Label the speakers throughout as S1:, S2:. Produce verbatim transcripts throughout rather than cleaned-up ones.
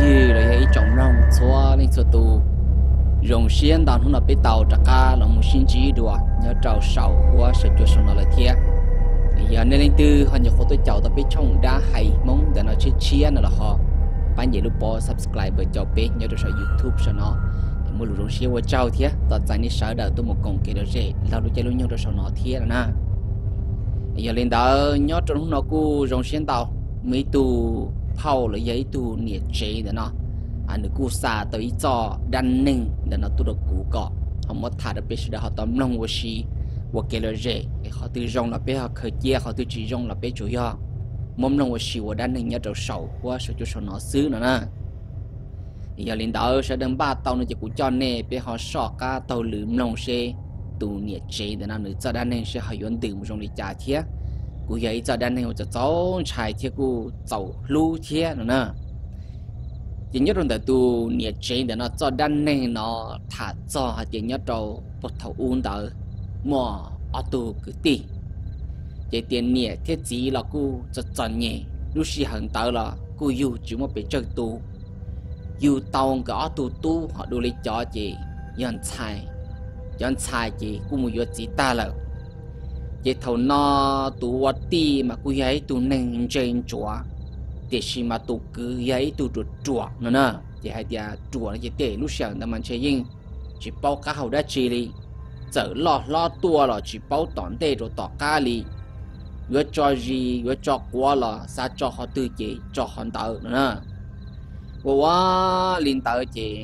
S1: tư rồi ấy trồng rong xóa lên số tu rong xiên đàn hôm nào bị tàu trả cá là một sinh chỉ đùa nhớ trâu sầu qua sự cho xong là thiệt giờ nên lên tư họ nhớ có tôi chào tập biết trong đã hay mong để nó chia chia nó là họ bán gì lúc bỏ subscribe với cho biết nhớ được sao YouTube cho nó một lúc rong xiên qua trâu thiệt tao tại nên sợ đợi tôi một công kia đó dễ lao lúc chơi lúc nhau được sao nó thiệt là na giờ lên đó nhớ trong hôm nào cô rong xiên tàu mấy tu phao là giấy tu nhiệt chế đó nó anh được cú xa tới cho đan ninh để nó tu được cú cọ họ mất thả được biết sự họ tóm lòng của si của cái lời dễ họ từ rong là biết họ khởi chia họ từ chỉ rong là biết chủ yếu mong lòng của si của đan ninh nhớ đầu sầu qua sự cho số nó xứ nữa nè giờ lên đó sẽ đừng ba tàu nó chỉ cú cho nè biết họ sọ cá tàu lưỡi lòng xe tu nhiệt chế để nó nữa cho đan ninh sẽ họ yuan từ một trong đi trả thiệt cú vậy cho đan ninh cho cháu trai thiệt cú cháu lưu thiệt nữa nè chỉ nhớ trong đời tu nhiệt chế để nó cho đan ninh nó thả cho chỉ nhớ trong một thầu uốn đỡ mua ở tu cứ ti chỉ tiền nhiệt thiết gì là cú cho chọn nhẹ lúc xí hận tớ là cú yêu chỉ một bị chơi tu yêu tàu cái ở tu tu họ đu lấy cho chị dân sai dân sai chị cú mua chỉ ta là chỉ thầu nó tu ở ti mà cú ấy tu nên trên chúa để xí mà tu cứ ấy tu chuột chuột nữa nè chỉ hai tia chuột chỉ để lúc sáng ta mình chơi yên chỉ bao cá hậu đã chi li giờ lo lo tua là chỉ bao tòn để rồi tỏ cá li vừa cho gì vừa cho quá là sao cho họ tự chỉ cho họ tự nữa nè quá liên tự chỉ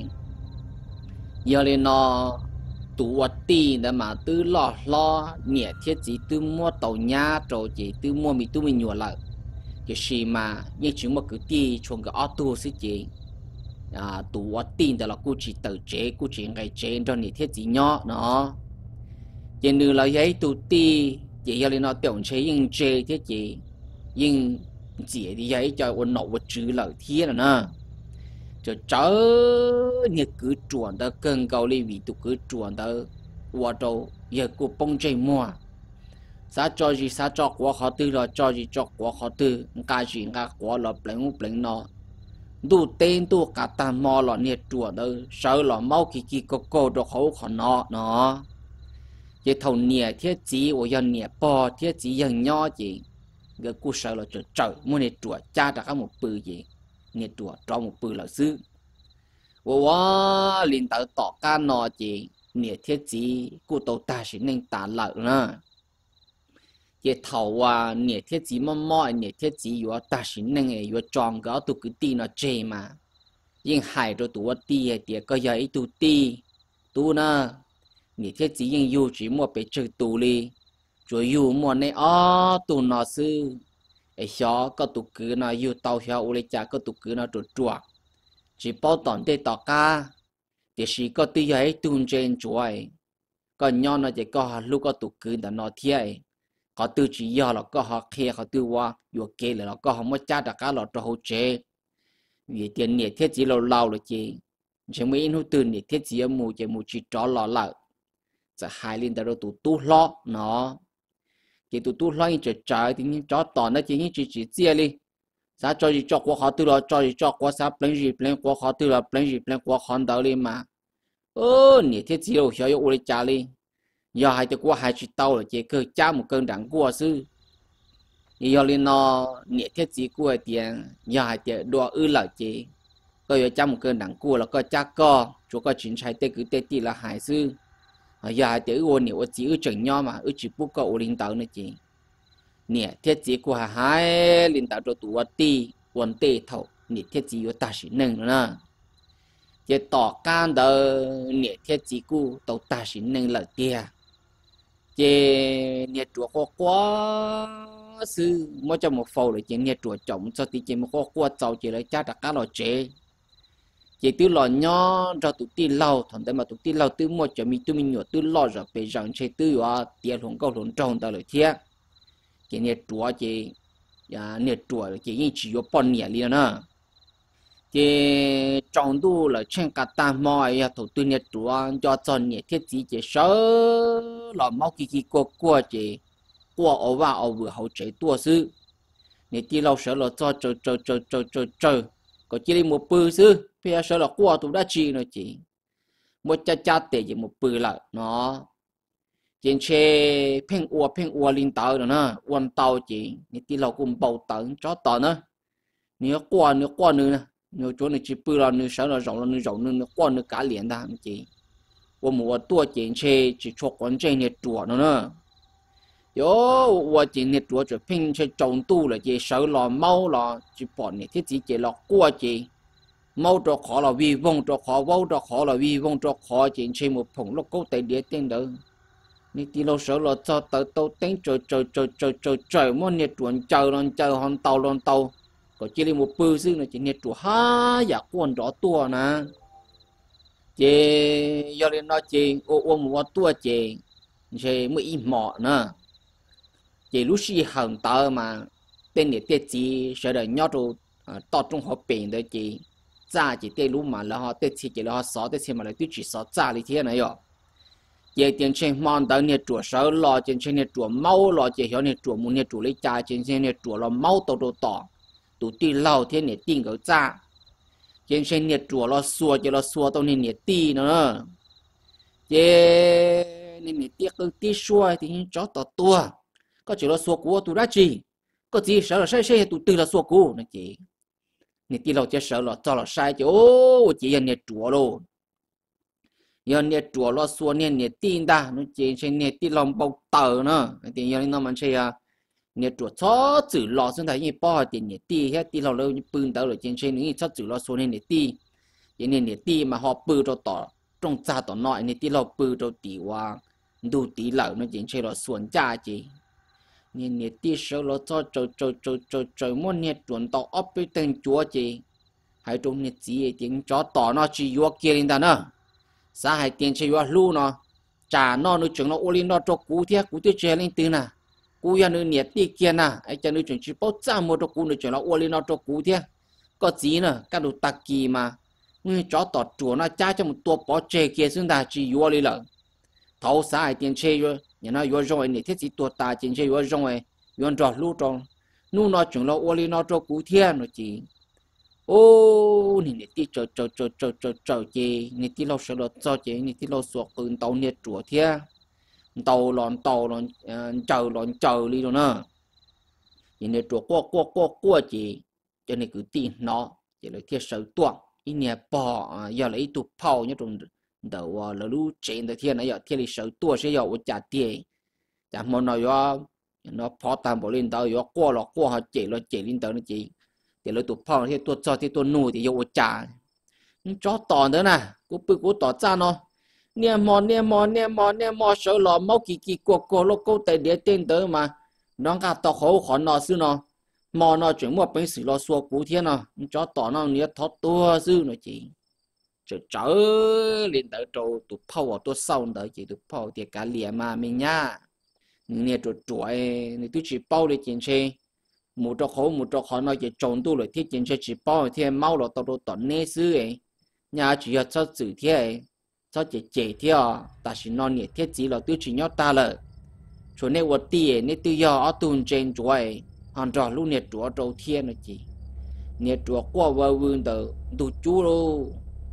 S1: giờ lên nó tu ở ti để mà tự lo lo nhẹ thiết chỉ tự mua tàu nhà rồi chỉ tự mua mi tự mình nhua lại cái gì mà như chúng mà cứ đi trong cái auto xí chị à tụ tin đó là cô chỉ tự chế cô chỉ ngày chế cho những thiết gì nhỏ nó chỉ nữa là giấy tụ ti chỉ là nó tưởng chế nhưng chế thiết gì nhưng chỉ thì giấy cho ôn nổ vật chữ lợi thiết là nó cho chớ như cứ chuẩn đó cần cầu li vì tụ cứ chuẩn đó qua đâu giờ cô bông chơi mua sao cho gì sao cho quá khó tư là cho gì cho quá khó tư cái gì cái quá là bling bling nó đủ tên đủ cả tam mò là nhiệt chùa đó sợ là mau kỳ kỳ có cô đồ khẩu khó nó nó chỉ thầu nhiệt thiết chỉ của dân nhiệt bò thiết chỉ dân nho gì cái cú sợ là trời trời muốn nhiệt chùa cha đã có một bự gì nhiệt chùa cho một bự là sư wow liền tới tỏ ca nó gì nhiệt thiết chỉ cú tàu ta chỉ nên tả lợi nữa cái thầu à nhiệt thiết chỉ mà mọi nhiệt thiết chỉ yếu ta xin nên ấy yếu tròn cái tụ cứ ti nó chê mà nhưng hại rồi tụ ti thì có giấy tụ ti tụ na nhiệt thiết chỉ nhưng yếu chỉ mua bị chơi tụ đi rồi yếu mua này ó tụ nó sư ấy xó có tụ cứ nó yếu tàu xó u lấy cha có tụ cứ nó chuột chuột chỉ bao tòn tê tỏ ca thì chỉ có tí giấy tụ trên chuối còn nhau nó chỉ có lúc có tụ cứ là nó thiệt họ tự chỉ do là có họ kia họ tự qua vừa kia là có họ mới cha đặc cá là cho hỗ trợ vì tiền nhiệt thiết chỉ lâu lâu là chị chỉ mấy in hỗ từ nhiệt thiết chỉ ở mù chỉ mù chỉ cho lọ lại sẽ hai liên đó tụ tu lo nó chỉ tụ tu lo như trời trời thì những chó tòn nó chỉ những chỉ chỉ chia đi sao cho gì cho quá họ tự lo cho gì cho quá sao plan gì plan quá họ tự lo plan gì plan quá họ đỡ đi mà ơ nhiệt thiết chỉ lâu hiểu yêu cha đi giờ hai từ qua hai chỉ tàu là chỉ cơ cha một cơn đắng qua sư giờ lên nó nhiệt thiết chỉ qua tiền giờ hai từ đua ư là chỉ có giờ cha một cơn đắng qua là có cha co chỗ có chuyện sai tê cứ tê tê là hai sư giờ hai từ ôn nhiều chỉ ư chừng nhau mà ư chỉ bút có linh tàu nữa chỉ nhiệt thiết chỉ qua hai linh tàu cho tụ ti quần tê thầu nhiệt thiết chỉ ở ta chỉ nâng nữa chỉ tỏ can đó nhiệt thiết chỉ cu tàu ta chỉ nâng là tia chế nhiệt chùa khó quá sư mới cho một phâu để chế nhiệt chùa trọng cho tí chế một khó quá giàu chế lấy cha đặc cá lò chế chế tư lò nhỏ cho tụi tí lâu thằng đấy mà tụi tí lâu tư mua cho mình tụi mình nhổ tư lò rồi về rằng chế tư ở tiền hồng câu hồng trồng tao lời thiệt chế nhiệt chùa chế à nhiệt chùa chế như chỉ có bao nhiêu liền nữa chế trong tu là trên cả tam mọi à thủ tư nhiệt chùa cho chọn nhiệt thiết chỉ chế sớ là máu kỳ kỳ qua qua chế qua ở vào ở vừa hậu chế tua sư nhiệt tí lâu sớ là cho cho cho cho cho cho cho có chỉ đi một bự sư bây giờ sợ là qua tụ đã chi nó chỉ một cha cha tệ chỉ một bự lại nó trên xe phèn ua phèn ua linh tàu rồi nè quan tàu chỉ你地老公包等找到呢你要qua你qua nữa nè nếu chỗ này chỉ bự là nếu sợ là rộng là nếu rộng nữa nếu qua nữa cả liền đó chỉ 我们我多进去只做关键的做了呢。有我今天做就拼去中度了，就手了猫了，就把你自己给了过去，猫着考了威风着考，猫着考了威风着考进去冇碰落高地跌定到，你啲老手了就到到顶就就就就就就么你转就浪就行斗浪斗，個只你冇背先啦，今天做哈呀關咗多呢。 chế giờ lên nó chế ô ô mua tua chế chế mới ít mỏ nữa chế lúc xí hàng tờ mà tên để tiết chỉ sẽ được nhớ đồ to trong họ biển đấy chế ra chỉ tên lúc mà là họ tiết chỉ là họ sáu tiết chỉ mà là tiết chỉ sáu ra đi thế này rồi chế tiền trên mòn tờ nhiệt chuột sáu lò trên trên nhiệt chuột máu lò chế hiểu nhiệt chuột muốn nhiệt chuột lấy cha trên trên nhiệt chuột là máu tàu đồ tỏ tụ ti lâu thế nhiệt tiền cái ra trên trên nhiệt chùa lo xua cho lo xua tao nên nhiệt ti nữa chế nên nhiệt tiếc cứ tí xua thì chó tao tua có chỉ lo xua của tụi đã chi có gì sợ là sai sai tụi từ là xua của nó chị nhiệt ti lo chế sợ là cho là sai chứ ô chỉ là nhiệt chùa luôn giờ nhiệt chùa lo xua nên nhiệt tin ta nó chỉ trên nhiệt ti lòng bầu tờ nữa thì giờ nó mình chơi nhiệt chuột chó chữ lò xuống thấy như bao tiền nhiệt ti hết ti lò lâu như pưng tao rồi trên trên những chó chữ lò xuống nên nhiệt ti vậy nên nhiệt ti mà họ pưng cho tỏ trong cha tỏ nội nhiệt ti lò pưng cho tỷ hoa đủ tỷ lợn nó trên trên lò xuống cha chị nên nhiệt ti sợ lò cho cho cho cho cho cho muốn nhiệt chuột tao ấp với tên chúa chị hay trong nhiệt gì tiếng chó tỏ nó chỉ vô kia lên ta nữa xã hay tiền chơi vô lu nó trả nó nó chừng nó ô lên nó cho cú thiết cú thiết chơi lên từ nè cú ya nữ nhiệt ti kia nè, ai cho nữ chuẩn chỉ bao cha mua cho cú nữ chuẩn là uo lên nó cho cú thế, có gì nữa, các đồ tạc kỳ mà, người chó tọt chuột nó cha cho một tua bỏ chè kia xuống ta chỉ uo lên lợn, thấu xã ai tiền chê rồi, nhà nó uo rồi này thiết gì tua ta tiền chê uo rồi, uo trò lú trò, nu nó chuẩn là uo lên nó cho cú thế nó chỉ, ô, này nhiệt ti chờ chờ chờ chờ chờ chờ chê, nhiệt ti lâu sợ lo cho chê, nhiệt ti lâu suộc cơn tàu nhiệt chuột thế. Tàu lòn tàu lòn chờ lòn chờ đi rồi nữa, vậy nên chuột qua qua qua qua chị, cho nên cứ tin nó, chỉ là thiết sự tuồng, ý nhà bỏ giờ lấy tụ phao nhá trong đầu là lú trên tới thiên này giờ thiên lý sự tua sẽ giờ trả tiền, trả món nào giờ nó phó tam bộ lên tàu giờ qua là qua họ chỉ là chỉ lên tàu nó chỉ, chỉ lấy tụ phao thì tuột cho thì tuột nuôi thì giờ trả, chó tòn nữa nè, cú bự cú tỏ ra nó. Nè mò nè mò nè mò nè mò sợ lò máu kỳ kỳ cuộc cuộc lúc câu tay để tên tới mà nó cả tao khổ khó nó xứ nó mò nó chuyển một bên xử lo xua cú thiên nó cho tỏ nó nè thoát tua xứ nó chỉ trở trở lên tới trâu tụt phao ở tụt sau tới chỉ tụt phao thì cả liền mà mình nhá nè tụt chuỗi nè tụt chỉ bao để chuyện chơi một trò khổ một trò khó nó chỉ trốn tu rồi thiết chuyện chơi chỉ bao thì mau là tao tao tỏ nè xứ ấy nhà chỉ là cho chữ thế cho chị chị theo ta chỉ non nhiệt thiết gì là tiêu chỉ nhớ ta là chỗ này vật tiền này tiêu do ở tuần trên chuỗi hoàn toàn luôn nhiệt chúa đầu thiên rồi chị nhiệt chúa qua vào vườn tờ tụ chú luôn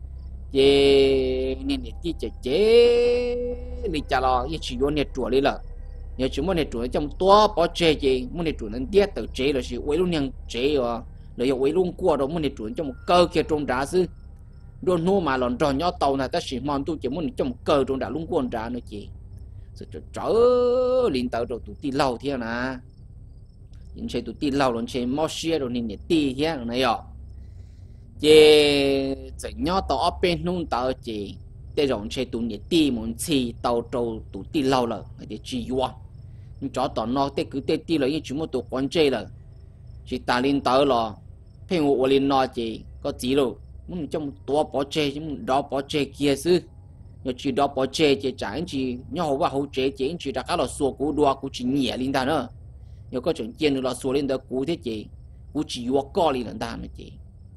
S1: chị nên nhiệt chi chị chế đi trả lo như chỉ vô nhiệt chúa đi là nhớ chúng muốn nhiệt chúa trong toa bỏ chế chị muốn nhiệt chúa nên tiết từ chế là sự quấy luôn nhang chế rồi rồi quấy luôn qua đó muốn nhiệt chúa trong một cơ kia trong đá sư đồn nô mà lòn tròn nhỏ tàu này ta chỉ mòn tu chỉ muốn trong cờ trong đã lung cuốn ra nữa chị rồi trở liền tàu rồi tụi ti lâu thế nè những chơi tụi ti lâu rồi chơi mót xe rồi nên để ti thế này rồi chị chỉ nhỏ tàu ở bên nông tàu chị để rồi chơi tụi để ti muốn chi tàu trâu tụi ti lâu rồi để chi vô nhưng chó tàu nó để cứ để ti rồi nhưng chúng một tụi quan chơi rồi chị ta lên tàu rồi phê ngủ lên nó chị có gì rồi muốn trong tua bỏ chê chứ đó bỏ chê kia chứ nhớ chỉ đó bỏ chê chỉ chẳng chỉ nhớ hậu và hậu chê chỉ chỉ đã các là số cú đua cú chỉ nhẹ lên ta nữa nhớ có chuyện tiền là số lên đó cú thế chị cú chỉ vô co lên ta nữa chị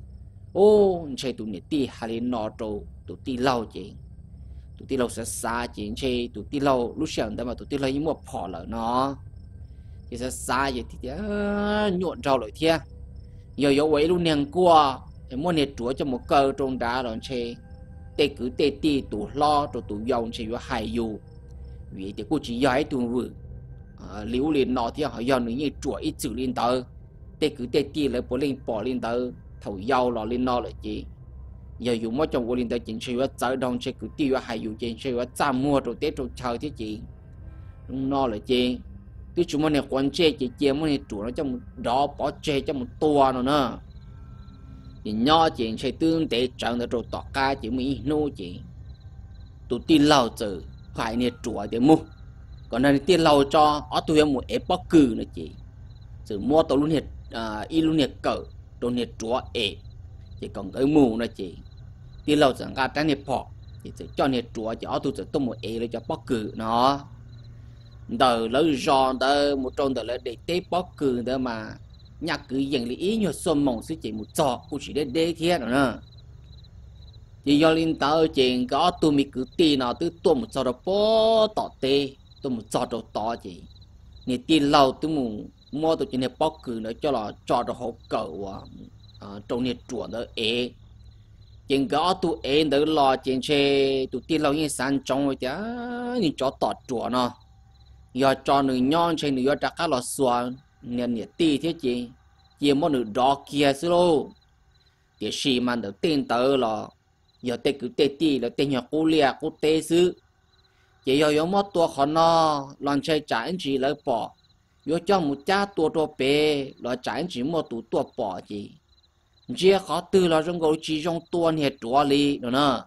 S1: ô chơi tụi này ti hà lên nọ trâu tụi ti lâu chị tụi ti lâu sẽ xa chị chơi tụi ti lâu lúc sáng đó mà tụi ti lâu như một phò lợn nó thì sẽ xa vậy thì nhộn rau lại thế giờ giờ vậy luôn nèng qua em muốn nhiệt chúa cho một cơ trong đá rồi chơi tê cứ tê ti tụ lo rồi tụ dòng chơi với hài dù vì thì cô chỉ giỏi tụ vừa liễu liền nọ thì họ dòng như chúa ít chữ lên tờ tê cứ tê ti lại bỏ lên bỏ lên tờ thầu dầu lò lên nọ là chị giờ dùng mất trong cô lên tờ chính chơi với trái đồng chơi cứ tiêu với hài dù chính chơi với trăm mua rồi tết rồi chờ thế chị nọ là chị tôi chúng mình này quan chơi chị chơi mình này chủ nó trong đó bỏ chơi trong một tua nữa nè thì nhỏ chuyện chơi tương tế chẳng được rồi tỏ ca chỉ mỹ nô chị tôi tin lâu giờ phải nè chùa để mua còn này tiền lâu cho ở tôi em một ép bóc cử nữa chị sự mua tôi luôn nhiệt y luôn nhiệt cỡ tôi nhiệt chùa ép chỉ còn cái mù nữa chị tiền lâu chẳng cả trái nhiệt phọ thì sẽ cho nhiệt chùa cho ở tôi sẽ tôi một ép để cho bóc cử nó đời lớn giòn đời một trong đời là để tế bóc cử đó mà nhạc cứ dành lý ý nhiều xuân mộng sẽ chỉ một trò cũng chỉ để đế thiết rồi nè thì do linh tao chuyện có tôi mình cứ tin nào tôi tôi một trò đó bó tỏ tê tôi một trò đó tỏ chị nên tin lâu tôi muốn mua tôi chỉ nên bóc cử nữa cho là trò đó hộp cậu à trong nhiệt chuẩn đó ế chuyện có tôi ế đó lo chuyện chơi tôi tin lâu như sáng trong rồi chứ nhưng cho tỏ chuẩn nó do cho người nhon chơi người đặt các lò xoan nên nhiệt ti thế chị chỉ muốn được đó kia xí lô để xì mà được tên tớ là giờ tê cứ tê ti là tên nhà cô lia cô tê xứ chỉ do có một tua khó no làm chơi trả anh chị lấy bỏ do cho một cha tua tua bể là trả anh chị một tủ tua bỏ chị chỉ khó từ là trong gấu chỉ trong tua nhiệt chúa li nữa nè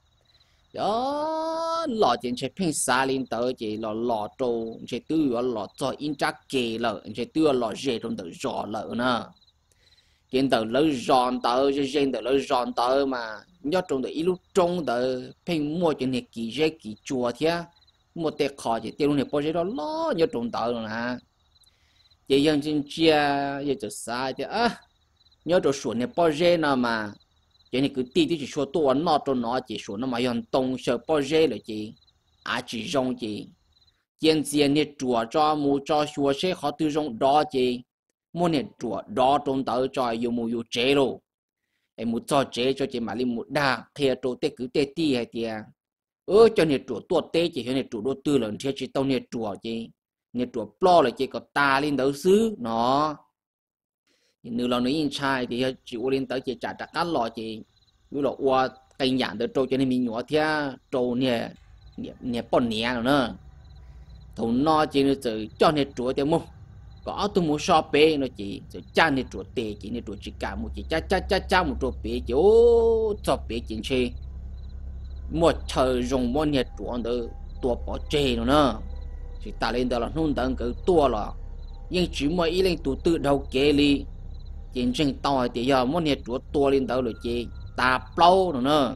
S1: đó lọ chuyện chơi pin xa lên tới chị lọ lọ trâu chơi tư lọ cho in chắc kề lợ chơi tư lọ dễ trong tự rõ lợ nè chuyện tự lấy giòn tới chơi chơi tự lấy giòn tới mà nhớ trong tự ít lúc trong tự pin mua chuyện này kỳ dễ kỳ chùa thế mua tệ khó chỉ tiêu này bao nhiêu đó lo nhớ trong tự rồi nè chị dân trên chia giờ tự xa chứ á nhớ trong sổ này bao nhiêu nào mà chỉ này cứ tí tí chỉ số tôi nó cho nó chỉ số nó mà用东西包热了chị à chỉ dùng chị hiện giờ này chùa cho mua cho số sẽ họ tự dùng đó chị mua này chùa đó trong tàu cho dùng mua dùng chế rồi em mua cho chế cho chị mà đi mua đa thì chỗ tết cứ tết tí hay tiệt ơ cho này chùa tuột tết chỉ cho này chùa đô tư lần thì chỉ tao này chùa chị này chùa plo là chị có ta lên đấu xứ nó nếu là nói sai thì chỉ lên tới chỉ trả trả cá lò chỉ như là qua cây nhãn được trâu cho nên mình nhỏ theo trâu nè nè nè bón nè rồi nữa thùng no chỉ là từ cho nè chuột theo mua có tôi mua shop bé nó chỉ từ cha nè chuột tê chỉ nè chuột chỉ cả một chỉ cha cha cha cha một chuột bé chỉ ô cho bé chỉ chơi một thời dùng một nè chuột được tua bỏ chê rồi nữa chỉ ta lên đó là nôn đằng cái tua là nhưng chỉ mới ý lên tụ tự đầu kê li chuyện trình tỏi thì giờ muốn nhiệt chuột tua lên đâu rồi chị ta plau nữa nè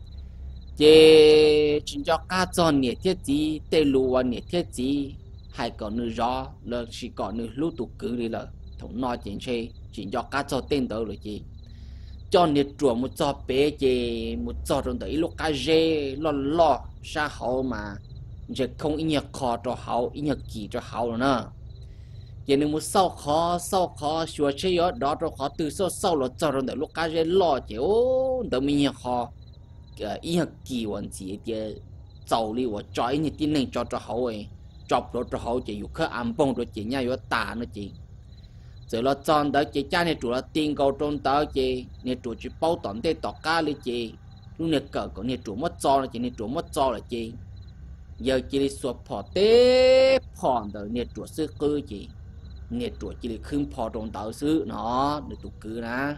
S1: chị chỉ cho cá tròn nhiệt thiết gì tê lùa nhiệt thiết gì hay còn nữa rõ là chỉ còn nữa lúc tụ cứ đi là thống nói chuyện chơi chỉ cho cá tròn tên đâu rồi chị cho nhiệt chuột một cho bé chị một cho trong đấy lúc cá dê lo lo xa hậu mà giờ không ý nhật khó cho hậu ý nhật kỳ cho hậu nữa nè giờ nếu muốn sau khó sau khó xua chơi ở đó rồi khó từ sau sau là cho rồi để lúc cá dê lo chứ ô đỡ mình khó ý là kỳ quan gì thì giàu đi và trói như tin này cho cho hậu ấy chọc rồi cho hậu chỉ có khơi ăn bông rồi chỉ nhau có tà nữa chị giờ là chọn đó chị cha này chủ là tiền cầu trong đó chị này chủ chỉ bao toàn để tọt cá đi chị lúc này cỡ có này chủ mất cho là chị này chủ mất cho là chị giờ chị đi sụp phò té phò rồi này chủ sư cư chị nhiệt chuột chỉ để khưng phò trong tàu xứ nó được tụ cứ ná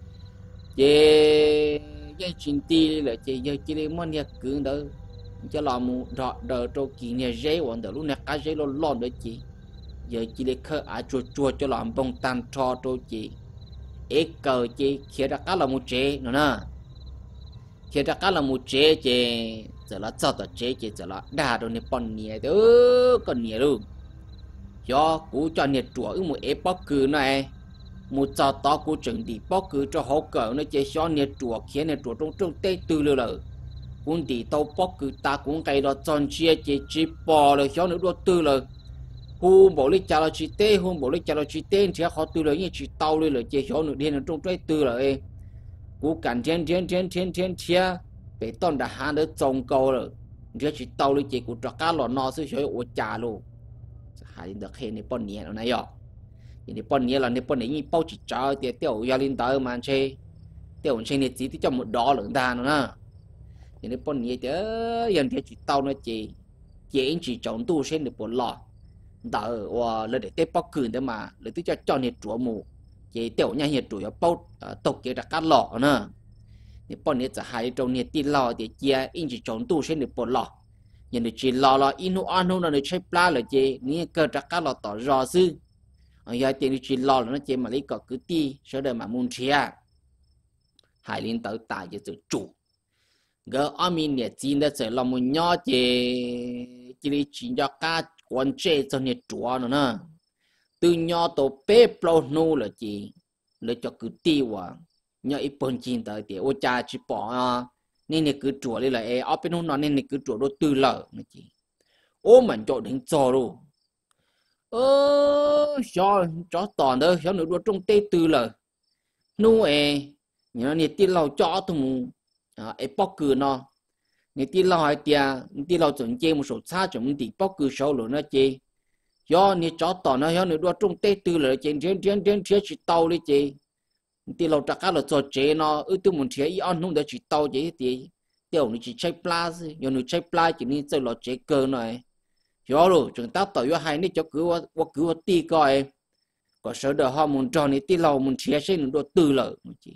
S1: về dây chuyền ti là chỉ giờ chỉ để muốn nhiệt cứ đó cho làm rõ đỡ trâu kỳ nhiệt dây hoàn đỡ lúc này cá dây lo lon đấy chị giờ chỉ để khơi à chuột chuột cho làm bông tan cho trâu chị ếch cờ chị khi ra cá là một chế nữa nè khi ra cá là một chế chị giờ là cho tờ chế chị giờ là đa rồi này còn nhiệt đó còn nhiệt luôn do cú cho nhiệt chuột một ép bóc cừ này một giờ to cú chuẩn bị bóc cừ cho họ cỡ nó chỉ cho nhiệt chuột khiến nhiệt chuột trong trong tây từ lừa lờ cũng đi tàu bóc cừ ta cũng cái đó chọn chia chỉ chỉ bò rồi cho nó đua từ lờ hu bảo lý trả là chỉ tê hu bảo lý trả là chỉ tê thì họ từ lờ như chỉ tàu lừa lờ chỉ cho nó đi nó trong tây từ lờ cú cản thiên thiên thiên thiên thiên thiên bị tòn đã hàng được trồng cầu rồi giờ chỉ tàu đi chỉ cú cho cá lò no xíu xíu ô trà luôn hai được hết này bọn nhẹ rồi này ạ thì bọn nhẹ là này bọn này như bao chỉ cho thì tiểu gia linh tới mà chơi tiểu chơi này chỉ cho một đỏ lượng ta nữa nè thì này bọn nhẹ thì giờ thì chỉ tàu nó chỉ chỉ anh chỉ trồng tu sen được một lọ đỡ và lấy để tép bao cừu thế mà lấy tới cho cho nhiệt chúa mù chỉ tiểu nhà nhiệt chúa bao tộc cái đặt cá lọ nữa thì bọn nhiệtจะหายตรงnhiệt tí lọ thì chia anh chỉ trồng tu sen được một lọ nhưng để chỉ lọ lọ inu anu nó để chơi pla là chỉ ní cơ đặt cá lọ tỏ rõ sư giờ thì chỉ lọ nó chỉ mà lấy cọ cứ ti sau đó mà muốn chia hải linh tới tại cho chủ gỡ ở mình nhiệt chín đã trở lòng một nhỏ chỉ chỉ đi chỉ cho cá quan chế cho nhiệt chúa nữa nè từ nhỏ tổ bé plo nu là chỉ lấy cho cứ ti vào nhỏ ít bận chín tới thì ô cha chỉ bỏ nên này cứ chúa đi là e ở bên nó nên này cứ chúa đôi từ lợ nó chỉ ô mình cho đến cho luôn ơ cho cho toàn đó cho nó đôi trong tê từ lợ nu e nhỏ này ti lâu cho thùng e bóc cửa nó người ti lâu hay tia ti lâu chuẩn chơi một số xa chuẩn thì bóc cửa sâu rồi nó chơi do người chó tỏ nó do người đua trong tê tư rồi chơi trên trên trên trên chỉ tàu đi chơi ti lâu chắc là cho chơi nó ư tôi muốn chơi on không để chỉ tàu chơi thì tiểu người chỉ chơi pla do người chơi pla chỉ nên chơi là chơi cơ này do rồi chúng ta tỏ do hai này cho cứ qua cứ ti coi có sợ đỡ họ muốn cho người ti lâu muốn chơi chơi nó đua tư lợi chỉ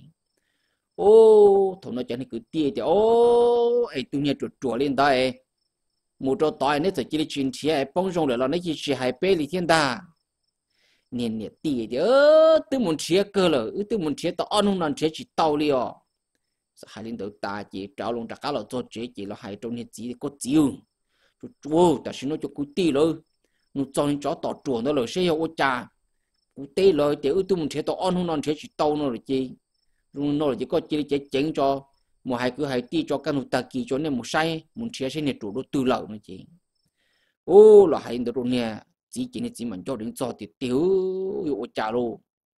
S1: ô thằng nó cho nên cứ tia thì ô ấy tự nhiên chuột chuột lên đây một trò tỏi nên sẽ chỉ đi chuyển chia bông rong rồi nó chỉ chỉ hai bé li thiên đà nên nè tia thì ơ tự muốn chia cơ rồi tự muốn chia tao ăn không làm chia chỉ tao li à hai lên đầu ta chỉ trao luôn tất cả là cho chia chỉ là hai trong hiện chỉ có chiều chuột ta xin nó cho cứ tia rồi nó cho nên chó tỏ chuột nó rồi sẽ hiểu ô cha cứ tia rồi thì tự muốn chia tao ăn không làm chia chỉ tao nó rồi chi luôn nó chỉ có chỉ chỉ chỉnh cho một hai cứ hai ti cho các nút tạc kỳ cho nên một sai một chia sẻ này chủ đầu tư lợi mà chị ô là hai đứa nè chỉ chỉ này chỉ mình cho đến cho thì tiêu yêu trả luôn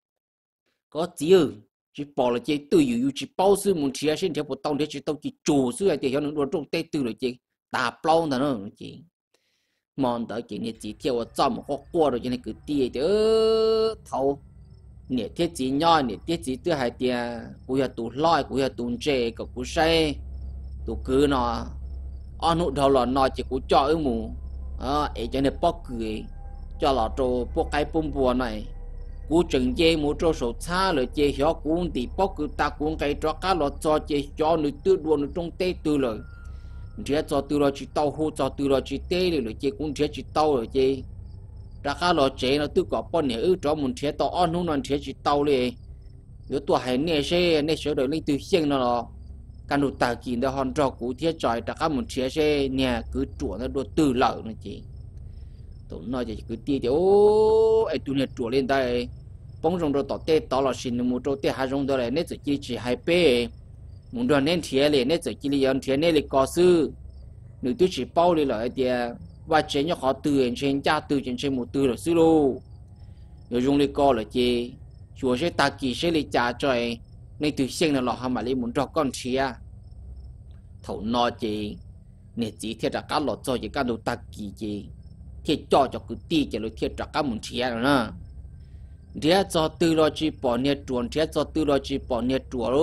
S1: có chỉ chỉ bỏ là chỉ tư yêu chỉ bao sư một chia sẻ theo một tông để chỉ tông chỉ chủ sư hay thì cho nó đồ trong tây tư rồi chị đạp lâu nữa nó chị mòn tới chỉ này chỉ theo trong một qua rồi cho nên cứ tia thì thâu nè thiết chỉ nhỏ nè thiết chỉ thứ hai tia cú ya tụ loi cú ya tụ chê có cú say tụ cứ nó ăn nụ đầu là nó chỉ cú cho ở mù à ấy cho nên bóc cười cho là trâu bóc cái bông bùa này cú chừng dê một trâu sầu xa rồi chê hiểu cú thì bóc cứ ta cú cái cho cá lọt cho chê cho nữ tư đuôn nữ trong tê tư rồi chỉ cho tư rồi chỉ tàu hô cho tư rồi chỉ tê rồi chê cũng chỉ chỉ tàu rồi chê ra cá lò chế nó tự có bọn này ư cho muốn chế tao ăn không nên chế chỉ tao liền nếu tuổi hay nè xe nè sửa đổi lên từ riêng nó là căn đồ tài chính đó hòn trò cũ thiết trời ra cá muốn chế xe nè cứ chuột nó đồ từ lợn nó chỉ tụi nó chỉ cứ tia thì ô ấy tụi này chuột lên đây bông rong đồ tỏ tê tỏ là xin một chỗ tê hai rong đó này nè chỉ chỉ hai bé muốn đồ nên chế liền nè chỉ li ăn chế nè li có sư nếu tôi chỉ bao li lại thì và chế nhau họ từ trên cha từ trên trên một từ là xí lô rồi dùng đi co là chế chúa sẽ ta kỳ sẽ lấy trả cho ấy nên từ sinh là lọ hàm mà lấy muốn cho con chia thầu no chế nè chỉ thiết là cá lọt cho chế cá đồ ta kỳ chế thiết cho cho cứ ti chế rồi thiết là cá muốn chia rồi nè thiết cho từ lo chỉ bỏ nhiệt chuồn thiết cho từ lo chỉ bỏ nhiệt chuồn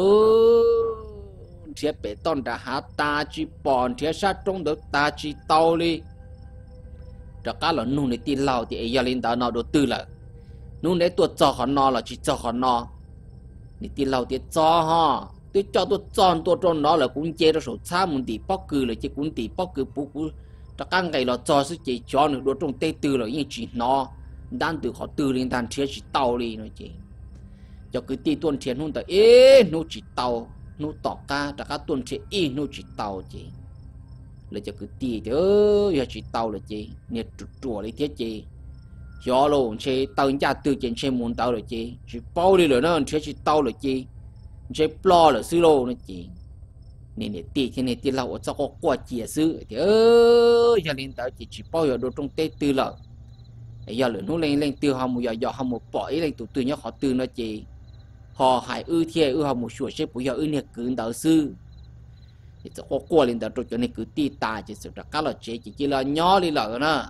S1: thiết bể ton đã há ta chỉ bỏ thiết sát trong được ta chỉ tàu đi cho cá là nung để tin lao thì ấy giờ lên đó nó đầu tư là nung để tuột cho họ nó là chỉ cho họ nó để tin lao thì cho ha tôi cho tôi chọn tôi cho nó là cũng chơi nó số xa muốn tỷ bóc cừ là chỉ cũng tỷ bóc cừ bù bù cho các ngày là cho sự chỉ cho được đồ trong tây tư là như chỉ nó đang từ họ tư lên đàn chia chỉ tàu đi nói chị cho cứ tỷ tuần tiền không tới ê nó chỉ tàu nó tỏ ca cho các tuần tiền y nó chỉ tàu chị là cho cứ tì thì ơ giờ chỉ tàu là chị nhiệt chùa lấy thiết chị gió luôn chị tàu nhà từ trên xe muốn tàu là chị chỉ bao đi rồi nó chỉ tàu là chị chỉ plo là xứ lô nó chị nên để tì thì này tì lâu cho có qua chia xứ thì ơ giờ lên tàu chị chỉ bao giờ đồ trong tây tư lợ giờ lửa nó lên lên từ họ một giờ giờ họ một bỏ lên từ từ nhớ họ từ nó chị họ hãy ư thiê ư họ một chuột sẽ bùi họ ư nè cứ đầu sư thì sẽ có qua lên đầu cho nên cứ ti tài chỉ sự các là chế chỉ chỉ là nhỏ đi lợ nữa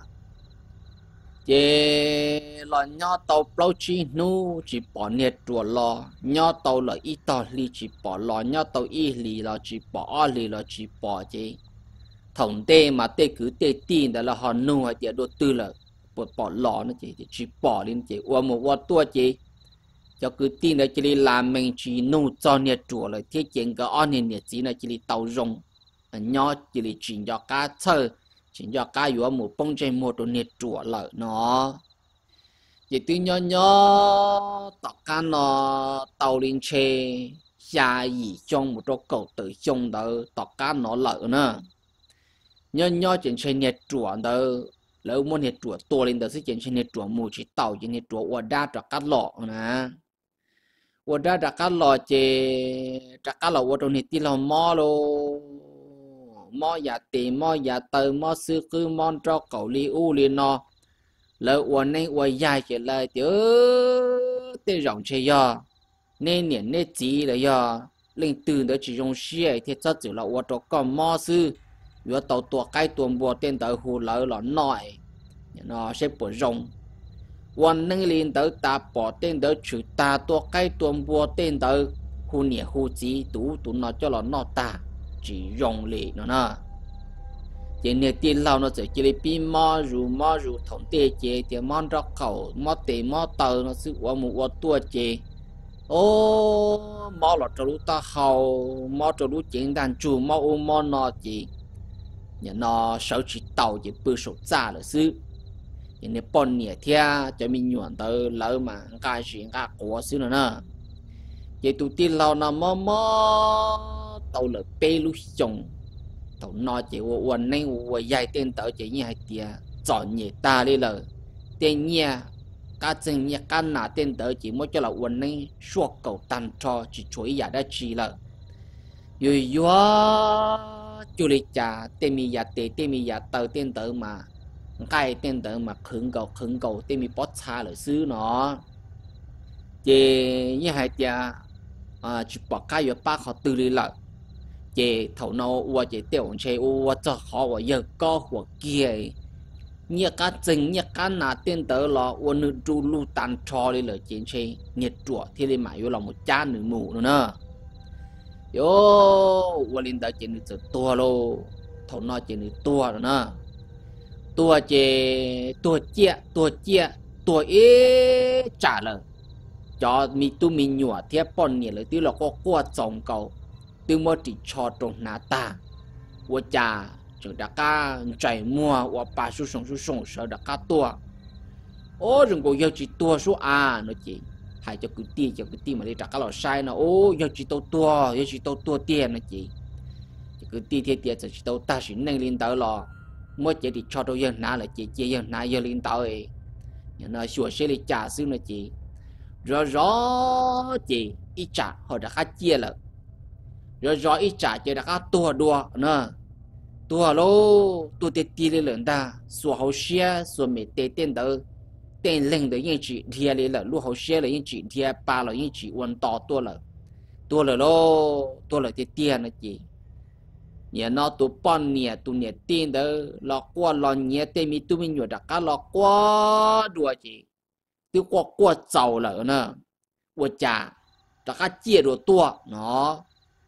S1: chế là nhỏ tàu bao chi nu chỉ bỏ nè chùa lò nhỏ tàu là ít tàu li chỉ bỏ lò nhỏ tàu ít li là chỉ bỏ li là chỉ bỏ chế thống tê mà tê cứ tê tin đó là họ nu hay tiệt đồ tư là bỏ bỏ lò nó chỉ chỉ bỏ lên chỉ qua một qua tua chỉ cho cứ tin là chỉ làm mình chỉ nu cho nè chùa là thiết chuyện cái anh nè nè chỉ là chỉ tàu rong nhỏ chỉ chỉ cho cá chơi chỉ cho cá yếu một bông trên một đồ nè chùa lợi nó chỉ từ nhỏ nhỏ tọt cá nó tàu lên xe xa gì trong một chỗ cầu tự trong đó tọt cá nó lợi nữa nhỏ nhỏ trên xe nè chùa đó lỡ muốn nè chùa to lên đó sẽ trên xe nè chùa một chỉ tàu trên nè chùa qua đa cho cá lọ nè qua đa cho cá lọ chế cho cá lọ qua đồ nè tí là mò luôn mò giả tì mò giả tờ mò sư cứ mò cho cậu li u li no lỡ uốn này uốn dài chỉ là chứ tê rộng chơi ya nên niệm nên chỉ là ya linh từ đó chỉ dùng xe thì chắc chỉ là uốn cho con mò sư uốn tàu tua cái tuồng bùa tên tờ hồ lỡ là nọi nó sẽ bổ rộng uốn này liền tờ ta bỏ tên tờ chữ ta tua cái tuồng bùa tên tờ hồ nhẹ hồ chỉ đủ đủ nó cho là nó ta chỉ dùng lệ nó nè chỉ nên tiền lao nó sẽ chỉ lấy pin mò rù mò rù thống tê chế thì mò cho khẩu mò tê mò tờ nó sự qua một qua tua chế ô mò là cho lúc ta hậu mò cho lúc chuyện đàn chủ mò ô mò nó chỉ nhà nó sợ chỉ tàu chỉ bự sổ ra là sự chỉ nên bọn nhẹ thia cho mình nhuận tờ lỡ mà cái chuyện cái của sự nữa nè chỉ tụi tiền lao nó mò mò tàu là bê lúc chồng tàu nói chỉ uốn này uốn dài tên tàu chỉ như hai tia chọn nhẹ ta đi là tên nhẹ cá chân nhẹ cá nà tên tàu chỉ mới cho là uốn này suốt cầu tan cho chỉ chuối giả đã chỉ là rồi yo chú lịch trả tên mi giả tê tên mi giả tàu tên tàu mà cái tên tàu mà khứng cầu khứng cầu tên mi bót xa là xứ nó chỉ như hai tia à chỉ bỏ cái yo ba họ từ đi lại chế thầu nó và chế tiểu chế và cho họ và giờ có của kia như cá chân như cá nà tên tớ là và nữ tru lu tan cho đi là chiến chế nhiệt chuột thì lên mãi là một cha nữ mù nữa nè yo và lên tới chế nữ từ tua lô thầu nó chế nữ tua rồi nè tua chế tua chia tua chia tua ế trả lời cho mi tu mi nhọ thiếp bọn nhiệt là tiêu là có qua trồng cầu từ một chỉ cho trong nà ta, và cha chúng ta cá chạy mua và ba số sống số sống sợ đã cá tua, ô rồi cô yêu chỉ tua số à nó chỉ, hay cho cứ tiền cho cứ tiền mà đi trả cá lò sai nó, ô yêu chỉ tàu tua yêu chỉ tàu tua tiền nó chỉ, cứ tiền tiền tiền chỉ tàu ta chỉ nâng lên tàu lò, mỗi chỉ đi cho tàu dân nà là chỉ chỉ dân nà dân lên tàu ấy, nó sửa xe đi trả xứ nó chỉ, rõ rõ chỉ ít trả họ đã cá chia là rồi rồi ít trả cho đã các tua đua nè tua lô tua tê tê lên lần ta số hậu xe số mấy tê tên đó tên lên đó những chỉ thiệt lên là lúc hậu xe là những chỉ thiệt ba là những chỉ quan to tua là tua là lô tua là tê tê nó chỉ nhà nó tụ bọn nhà tụ nhà tên đó lọ qua lọ nhà tên mi tụ mình nhớ đã các lọ qua đua chỉ tụ qua qua giàu là nè qua trả đã các chia đồ tua nó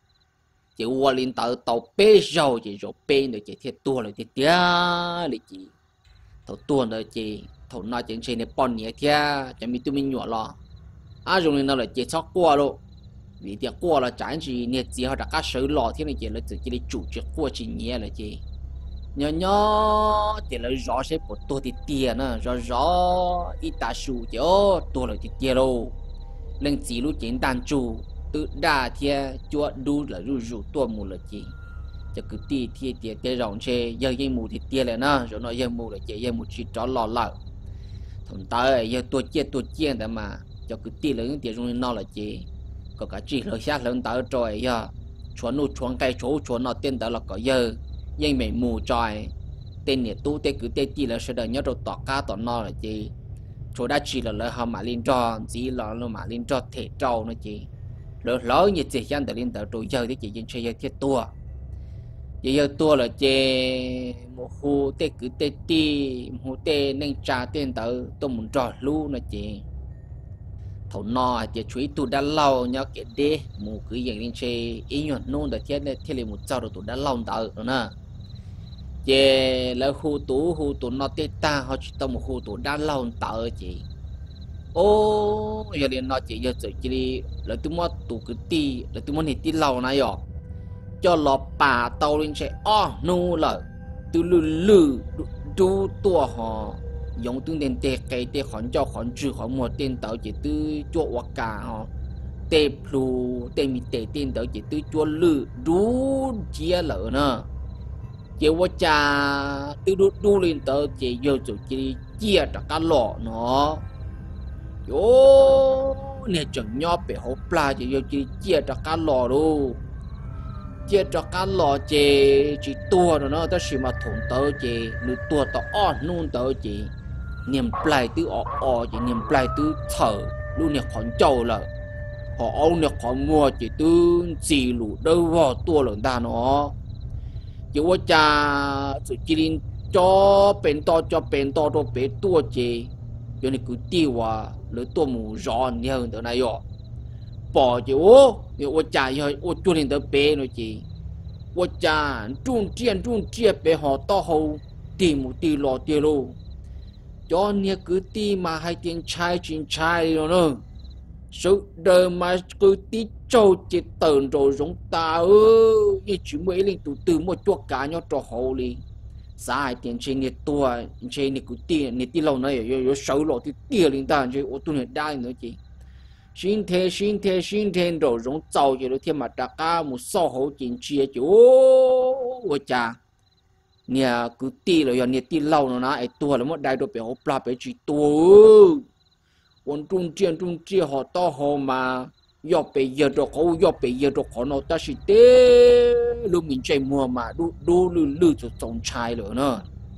S1: chỉ qua lên tàu tàu bê dầu chỉ rồi bê được chỉ thiệt tua rồi thì tiếc là chỉ tàu tua rồi chỉ tàu nói chuyện trên này bọn nhẹ thiệt cho mình tụi mình nhỏ lo à rồi nên nó là chỉ sót qua luôn vì tiếc qua là chẳng chỉ nhiệt gì họ đã cá sấu lò thế này chỉ là chỉ để chủ chuyện qua chỉ nhẹ là chỉ nhỏ nhỏ chỉ là rõ sẽ một tua thì tiền nữa rõ rõ ít ta sưu chứ tua rồi thì tiền đâu lên chỉ lúc chuyện đàn chủ tự đa thiê chúa đu là ru ru tua mù là chỉ cho cứ ti thiê thiê thiê rộng chê giờ dây mù thì thiê là nó rồi nó dây mù là chỉ dây mù chỉ cho lò lợ thằng tới giờ tua chia tua chia đó mà cho cứ ti là những tiền trong nó là chỉ có cả chỉ là khác lớn tới rồi giờ chuẩn nụ chuẩn cây chỗ chuẩn nó tên đó là có giờ dây mày mù trời tên nhiệt tu tên cứ tên ti là sẽ đợi nhớ rồi tọt cá tọt nó là chỉ chỗ đã chỉ là lời họ mà lên cho chỉ là nó mà lên cho thể trâu nó chỉ lỡ lỡ như chỉ dân từ liên tờ rồi giờ thì chỉ dân chơi giờ thiết tua giờ tua là chơi một khu tê cứ tê ti một tê nên trả tiền tờ tôi muốn trò lu nó chị thầu nọ chỉ chuối tụ đã lâu nhớ cái đê một cái dạng liên chơi ý nhuận nôn để thiết lên thiết lên một trò tụ đã lâu tờ rồi nè chị lỡ khu tụ khu tụ nó tê ta họ chỉ tao một khu tụ đã lâu tờ chị ô giờ liền nó chỉ giờ chỉ đi là tôi muốn tụ cái ti là tôi muốn hiện ti lâu này rồi cho lọ bà tàu lên chạy o nu là từ lư lư du tua họ dùng tương đen tê cây tê khẩn cho khẩn trừ khẩn một tên tàu chỉ từ chỗ hoặc cả họ tê plu tê mi tê tên tàu chỉ từ chỗ lư du chia lỡ nè chỉ qua cha từ du du lên tàu chỉ giờ chủ chỉ chia cho cả lọ nó yo nè chẳng nhọ bể hộp pla chỉ giờ chỉ chia cho cả lọ đâu chia cho cá lò chè chỉ tua rồi nó ta chỉ mà thủng tớ chè nữ tua tao on nôn tớ chè niềm plei tứ ọ ọ chỉ niềm plei tứ thở luôn niệm khẩn châu là họ ông niệm khẩn mua chỉ tứ gì lũ đâu vào tua lớn ta nó chỉ qua cha sự chỉ linh cho bên to cho bên to cho bên tua chè cho nên cứ tiêu à lỡ tua mù giòn nhiều tớ này rồi bỏ chứ ô thì ô cha hơi ô chuột lên tới bé nó chỉ ô cha trung chiên trung chiên bé họ to hầu tìm một tí lọ tiền luôn cho nên cứ tí mà hai tiền trai chuyện trai rồi nữa sự đời mà cứ tí trâu chỉ tờn rồi giống ta ơi như chỉ mấy lên từ từ một chuột cá nhau cho hầu đi sai tiền trên nhiệt tua trên nhiệt cứ tí nhiệt tí lâu này rồi rồi sầu lọ thì tiền lên ta chứ ô tôi nhiệt đai nữa chị xin thế xin thế xin thế rồi giống giàu vậy đó thêm mà đặt cả một số hậu chính chia chứ ôi cha nhà cứ ti rồi nhà ti lâu nó nãy tua là một đại đồ béo pla béo chỉ tua quân trung chiến trung chiến họ to họ mà do bây giờ đồ họ do bây giờ đồ họ nó ta chỉ té lúc mình chạy mua mà đu đu lư lư cho trồng trái rồi nữa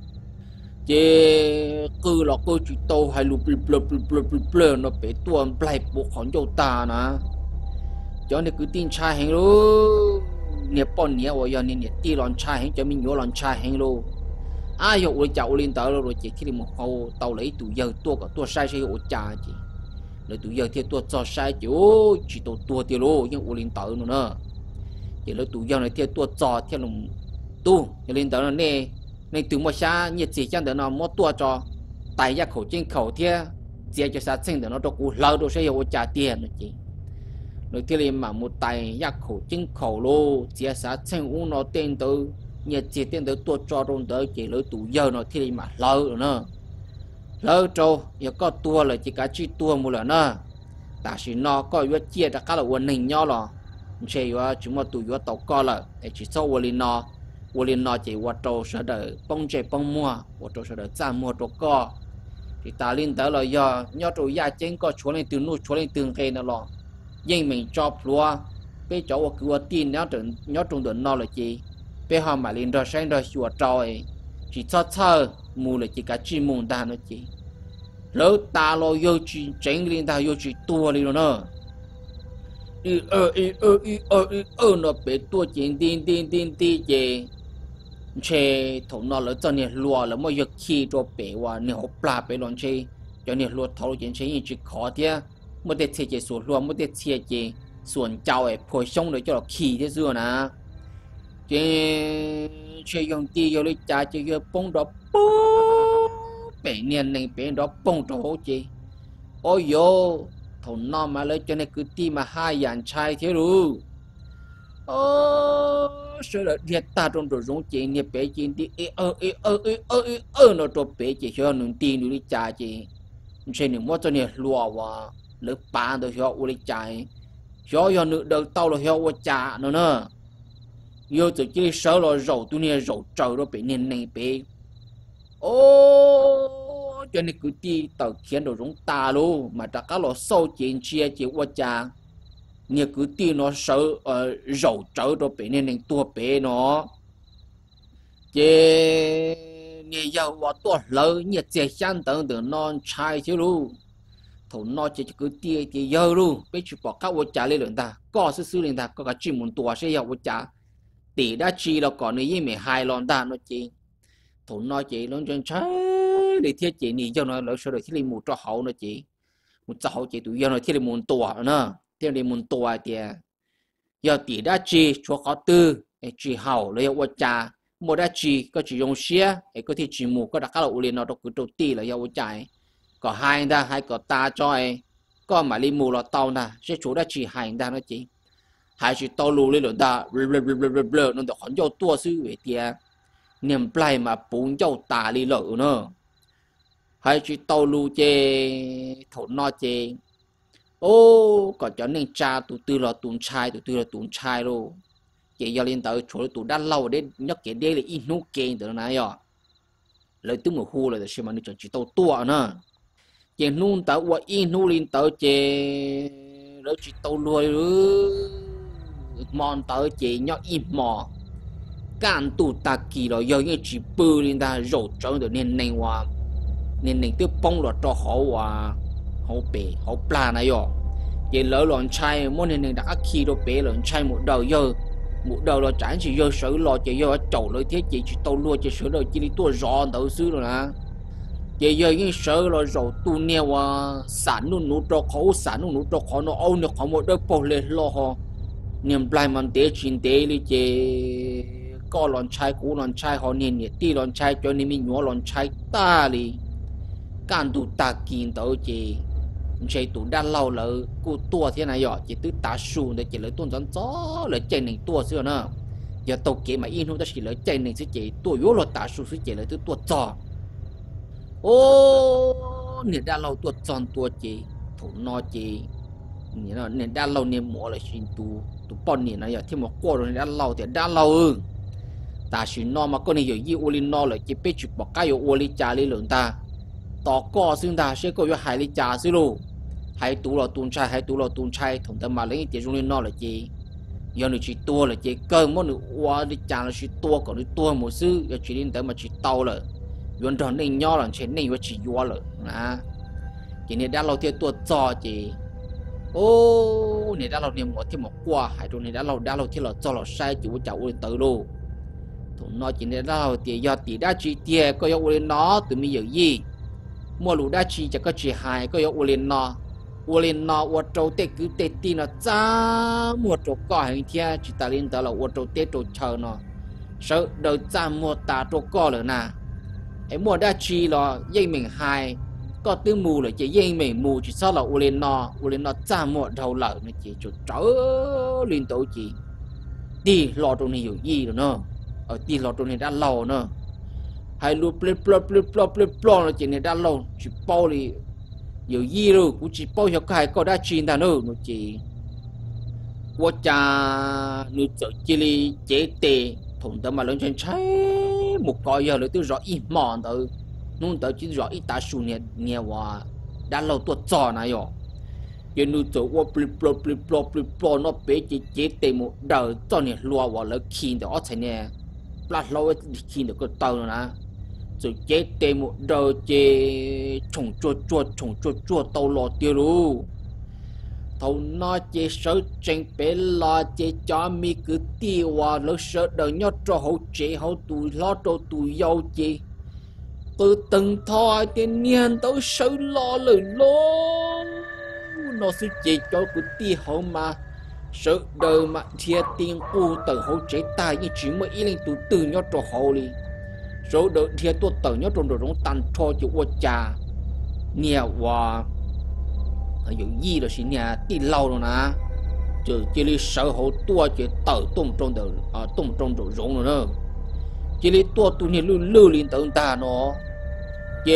S1: chế cứ là cứ chỉ tàu hay lụp lụp lụp lụp lụp lụp lụp nó bị tuôn plei bộ khẩn dầu ta nè cho nên cứ tin trai hành luôn nhiệt bọn nhiệt rồi giờ nên nhiệt ti lon trai hành cho mình nhớ lon trai hành luôn ai hiểu rồi cháu lên tới rồi chỉ khi một hồi tàu lấy tủ giờ tua cả tua sai sai ổ trà chỉ lấy tủ giờ thì tua cho sai chứ chỉ tàu tua tiêu luôn nhưng ổ lên tới nữa chỉ lấy tủ giờ này thì tua cho theo lòng tu lên tới là nè nên từ một xa nhiệt chỉ chẳng được nó mất tua cho tại gia khẩu trên khẩu thế chỉ cho xa sinh được nó đâu cũng lâu đâu sẽ hiểu trả tiền nữa chị rồi thì liền mà một tài gia khẩu trên khẩu lô chỉ xa sinh uống nó tên từ nhiệt chỉ tên từ tua cho trong tới chỉ lấy tủ giờ nó thì mà lâu rồi nữa lâu trâu giờ có tua là chỉ cả chi tua một lần nữa ta chỉ nó có yếu chia ra các là quân hình nhau rồi chơi yếu chúng mà tủ yếu tàu co là để chỉ sau quân nó我连那些我做说的帮着帮忙，我做说的赞摸做个，thì ta liên tới là do nhớ trụ gia chính có chỗ lên từ núi chỗ lên tường cây nó lo, nhưng mình cho lúa, bây giờ我cứ tin nhớ trụ nhớ trụ được nó là gì, bây giờ mà liên đó sáng đó chùa trời, chỉ cho thơ mù là chỉ cả chỉ mù ta nó chỉ, lỡ ta lo vô chỉ chính liên ta vô chỉ tua đi rồi nữa. ư ơ ư ơ ư ơ ư ơ nó bị tua chuyện tin tin tin tin gì chế thầu nó là cho nên lúa là mới được khi cho bé và nếu hộp lá bé luôn chế cho nên lúa thầu chuyện chế như chỉ khó thế mới để chế chế số lúa mới để chế chếส่วนเจ้าไอ้พอช่องเลยเจ้าเราขี่ที่ซื่อนะเจ้เชื่อยงตีอยู่เลยจ่าเชื่อป้องดอกปุ๊บเป็นเนียนหนึ่งเป็นดอกป้องดอกเจ้โอ้ยthầu nó mà lấy cho nên cứ ti mà hai dàn trai thế rồi ô sợ là thiệt ta trong đồ giống chị nghiệp bé chị đi ơ ơ ơ ơ ơ ơ nó cho bé chị cho nương tin đi trả chị trên những món cho nên lùa và lớp ba rồi cho u đi chạy cho cho nữ đầu tàu là cho u trả nữa nữa yêu từ chỉ sợ là rầu tu nia rầu trời rồi bé nên này bé ô cho nên cứ đi tàu khiến đồ giống ta luôn mà ta các lò sâu chuyện chia chỉ qua cha nhiều cứ đi nó sợ rầu trở rồi bị nên nên tua bé nó chế nhiều giàu và tua lớn nhiều chế sang tận từ non trai chứ luôn thầu nó chỉ cứ tia tia dơ luôn bây giờ bỏ các ô trả lên lượng ta có sự sự lên ta có cả chỉ muốn tua sẽ yêu ô trả tỷ đã chi là còn này mấy hai lon ta nó chỉ thầu nó chỉ nó chân trái để thiết chỉ nhỉ cho nó lỡ sau đó thiết lên một cho hậu nó chỉ một cho hậu chỉ tụi nó thiết lên một tua nữa thiết lên một tua thì giờ tỷ đã chi cho có tư chỉ hậu lấy ô trả một đã chi có chỉ dùng xe có thể chỉ một có đặt các loại lên nó đâu cứ đầu tiên là yêu ô trả có hai ta hay có ta cho ấy có mà đi mù là tàu nè sẽ chủ đã chỉ hai ta nó chỉ hai chỉ tàu lù lên rồi ta nó được khoản cho tua sư về tia niềm play mà bốn châu ta đi lỡ nữa hai chỉ tàu lù chê thốn nó chê ô có cho nên cha tụi tư là tụi trai tụi tư là tụi trai luôn chỉ do lên tới chỗ tụi đã lâu đến nhắc cái đây là ít nút kênh từ này rồi lấy từ một khu là xem mà nó chỉ tàu tua nữa chỉ nôn tao qua in nôn lên tao chỉ đó chỉ tao lùi mòn tao chỉ nhóc im mò can tụ ta kỳ rồi giờ như chỉ bự lên ta rổ trơn được nên nên hoa nên nên tiêu bông rồi cho họ hoa họ bể họ pla này rồi chỉ lỡ lòn chai muốn nên nên đã khi đó bể lòn chai một đầu giờ một đầu là chẳng chỉ giờ sợi lò chỉ giờ chậu lấy thế chỉ chỉ tao lùi chỉ sợi đầu chỉ đi tua giò tao xứ rồi nè giờ giờ những sợi là rồi tu neo à sản nụ nụ cho khẩu sản nụ nụ cho khẩu nó âu nó có một đôi bò lên lo ho niềm plei man tế chín tế đi chế có lon chai cũ lon chai họ niên nhiệt ti lon chai cho nên mình nhớ lon chai ta đi can tu ta kín tới chế chế tu đã lâu rồi cô tua thế này rồi chỉ tứ ta su để chỉ lấy tuần dẫn gió lấy chạy này tua xưa nữa giờ tàu kế mà in không ta chỉ lấy chạy này sẽ chỉ tua yếu là ta su sẽ chỉ lấy tứ tua gió ô nè đã lâu tuột tròn tuột chị thủ no chị nè nó nè đã lâu nè mua lại xin tu tu bọn nè nó giờ thêm một cô rồi đã lâu thì đã lâu ư ta xin no mà con này giờ gì ô linh no lại chỉ biết chụp bọc cái ô linh trà lên lượng ta tỏ co xương ta sẽ có yêu hai linh trà xứ luôn hai tú là tuôn chai hai tú là tuôn chai thằng ta mà lấy tiền dùng lên no là chị giờ nó chỉ tua là chị cơn món nữa qua đi trà là chỉ tua còn đi tua một xứ giờ chỉ đến tới mà chỉ tàu rồi yuan tròn nên nhỏ là trên nên chỉ yuo rồi nè chỉ nên đã lâu thì tua cho chị ô nên đã lâu niệm một thì một qua hai rồi nên đã lâu đã lâu thì là cho là sai chủ cháu lên tới luôn thằng nó chỉ nên đã lâu thì do tỷ đã chỉ tiền có yêu lên nó từ bây giờ gì mua lũ đã chỉ chỉ có chỉ hai có yêu lên nó lên nó ô trâu tết cứ tết tin nó cha mua trâu cò hình thiên chỉ ta lên tới là ô trâu tết trâu chờ nó sợ đời cha mua ta trâu cò rồi nè em mua đã chi là dây mình hai có tư mù là chỉ dây mình mù chỉ sao là u lên nó u lên nó cha mua đầu lợn nó chỉ cho trở liên tổ chỉ đi lò trong này hiểu gì rồi nữa ở đi lò trong này đã lâu nữa hay lu plop plop plop plop plop plop là chỉ này đã lâu chỉ bao thì hiểu gì rồi cũng chỉ bao cho cái có đã chi ta nữa nó chỉ qua cha nó chở chi li chế tệ thùng tâm mà lên trên trái một coi giờ lấy tôi rõ ít mòn tới nung tới chỉ rõ ít ta su nè nè hòa đã lâu tuột trò này rồi cái nu chỗ qua plip plop plip plop plip plop nó bé chỉ chế tệ một đời cho nè lùa vào lấy khi để ở trên nè lát lâu khi được cái tàu nữa rồi chế tệ một đời chế trồng chuột chuột trồng chuột chuột tàu lọt tiêu luôn thầu nó chế sở tranh bé lo chế cho mi cứ tiêu và lỡ sợ đời nhớ cho hậu chế hậu tụi lo cho tụi dâu chế từ từng thoi tiền niên tới sợ lo lời lo nó sẽ chế cho cứ tiêu hậu mà sợ đời mà thiệt tiền u từ hậu chế tài như chỉ mới ý lên tụi từ nhớ cho hậu đi số đời thiệt tôi từ nhớ trong đồ rong tan cho chịu qua trà nhiều và ở chỗ gì đó xin nhà đi lâu rồi nè chứ chỉ li sợ hậu tua chỉ tờ tung trong đầu à tung trong đầu rộng rồi nữa chỉ li tua tu này lưu lưu lên tới ta nó chỉ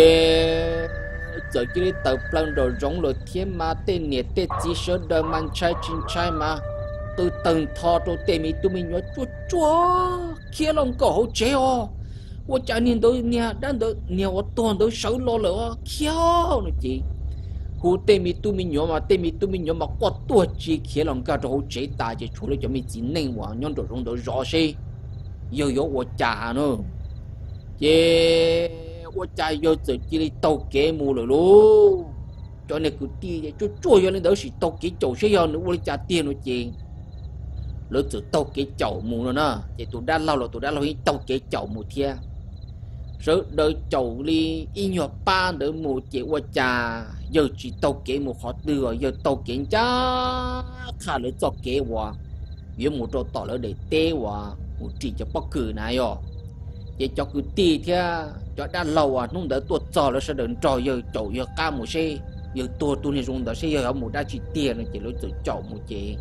S1: giờ chỉ li tờ plan đầu rộng rồi thiên mà tên nhiệt tên chỉ sợ đời man trai chín trai mà từ từng thọ trong tên mình tụi mình nói chua chua kia lòng cổ hậu chế ô我家年都年但都年我多都手落了哦，巧了姐。hồ tê mi tu mi nhỏ mà tê mi tu mi nhỏ mà quá tuổi chỉ khi lòng cả đồ chế ta chỉ chú lấy cho mi chỉ nên hoàng nhon đồ rong đồ rõ xí yêu yêu của cha nữa chế của cha yêu tự chỉ đi tàu kế mù rồi luôn cho nên cứ đi cho chui cho nên đỡ chỉ tàu cái chậu sẽ do nữa ôi trả tiền rồi chị lỡ từ tàu cái chậu mù nữa nè thì tụi đã lâu rồi tụi đã lâu hết tàu cái chậu mù thia rồi đợi chậu đi y nhọt ba đỡ mù chị qua trà giờ chỉ tàu cái mù khó đưa giờ tàu cái chá khá lỡ cho cái hòa với một trò tỏ lỡ để tê hòa một chỉ cho bất cứ này rồi vậy cho cứ tì thia cho đã lâu à nung đỡ tuột trò nó sẽ đỡ trò giờ chậu giờ ca một xe giờ tuột tu này dùng đỡ sẽ giờ một đa chỉ tiền là chỉ lối từ chậu một chị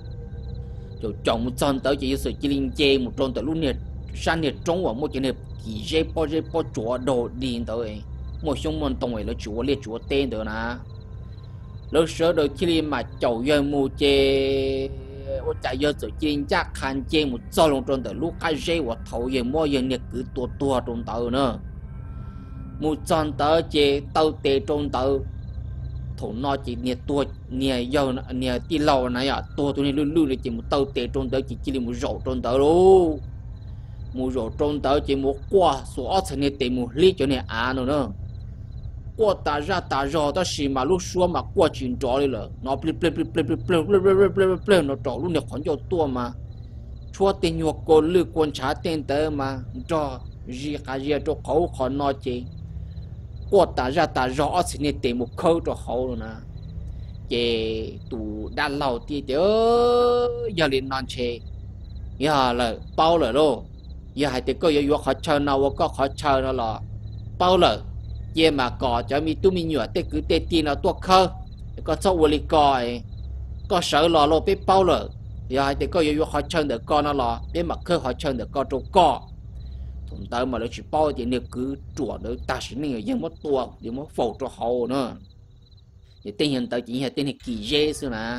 S1: rồi chồng một chân tới chỉ sự chỉ linh chê một tròn tới lúc này san nhiệt trong vào một cái này kỳ dây bao dây bao chúa đồ đi tới một số môn tông ấy là chúa liệt chúa tên được nè lúc sớm đôi khi mà chậu giờ một chê我在要做人家看见我早龙中的路开车我头也摸人也cứ多多中到呢，我站到这到地中到，头那这你多你要你地老那呀多多你路路的这么到地中到这这里么肉中到喽，么肉中到这么挂所成的地么里就你安了呢。qua ta ra ta rò ta xì mà lúc xua mà qua chuyện trò đi là nó ple ple ple ple ple ple ple ple ple ple nó trò lúc này còn cho tua mà chua tiền nhuộc cô lư quân trả tiền tới mà cho gì cả gì cho khẩu còn nói chị qua ta ra ta rò thì nên tiền một khâu cho hậu rồi nè chị tụ đã lâu thì chứ giờ liền non chê giờ là bao rồi đâu giờ hai tiếng có giờ vô khó chơi nào có khó chơi nó là bao rồi giờ mà có cho mi tu mi nhựa tê cứ tê tiền nó tua khơ có sau vô li coi có sợ lò lò biết bao rồi giờ hai tiếng có yêu họ chơi được con nó lò biết mà khơ họ chơi được con trâu co thùng tới mà nó chỉ bao thì nếu cứ chùa được ta sẽ nên dân mất tua để mất phổ cho hậu nữa thì tình hình tới chỉ là tình hình kỳ dễ xưa nè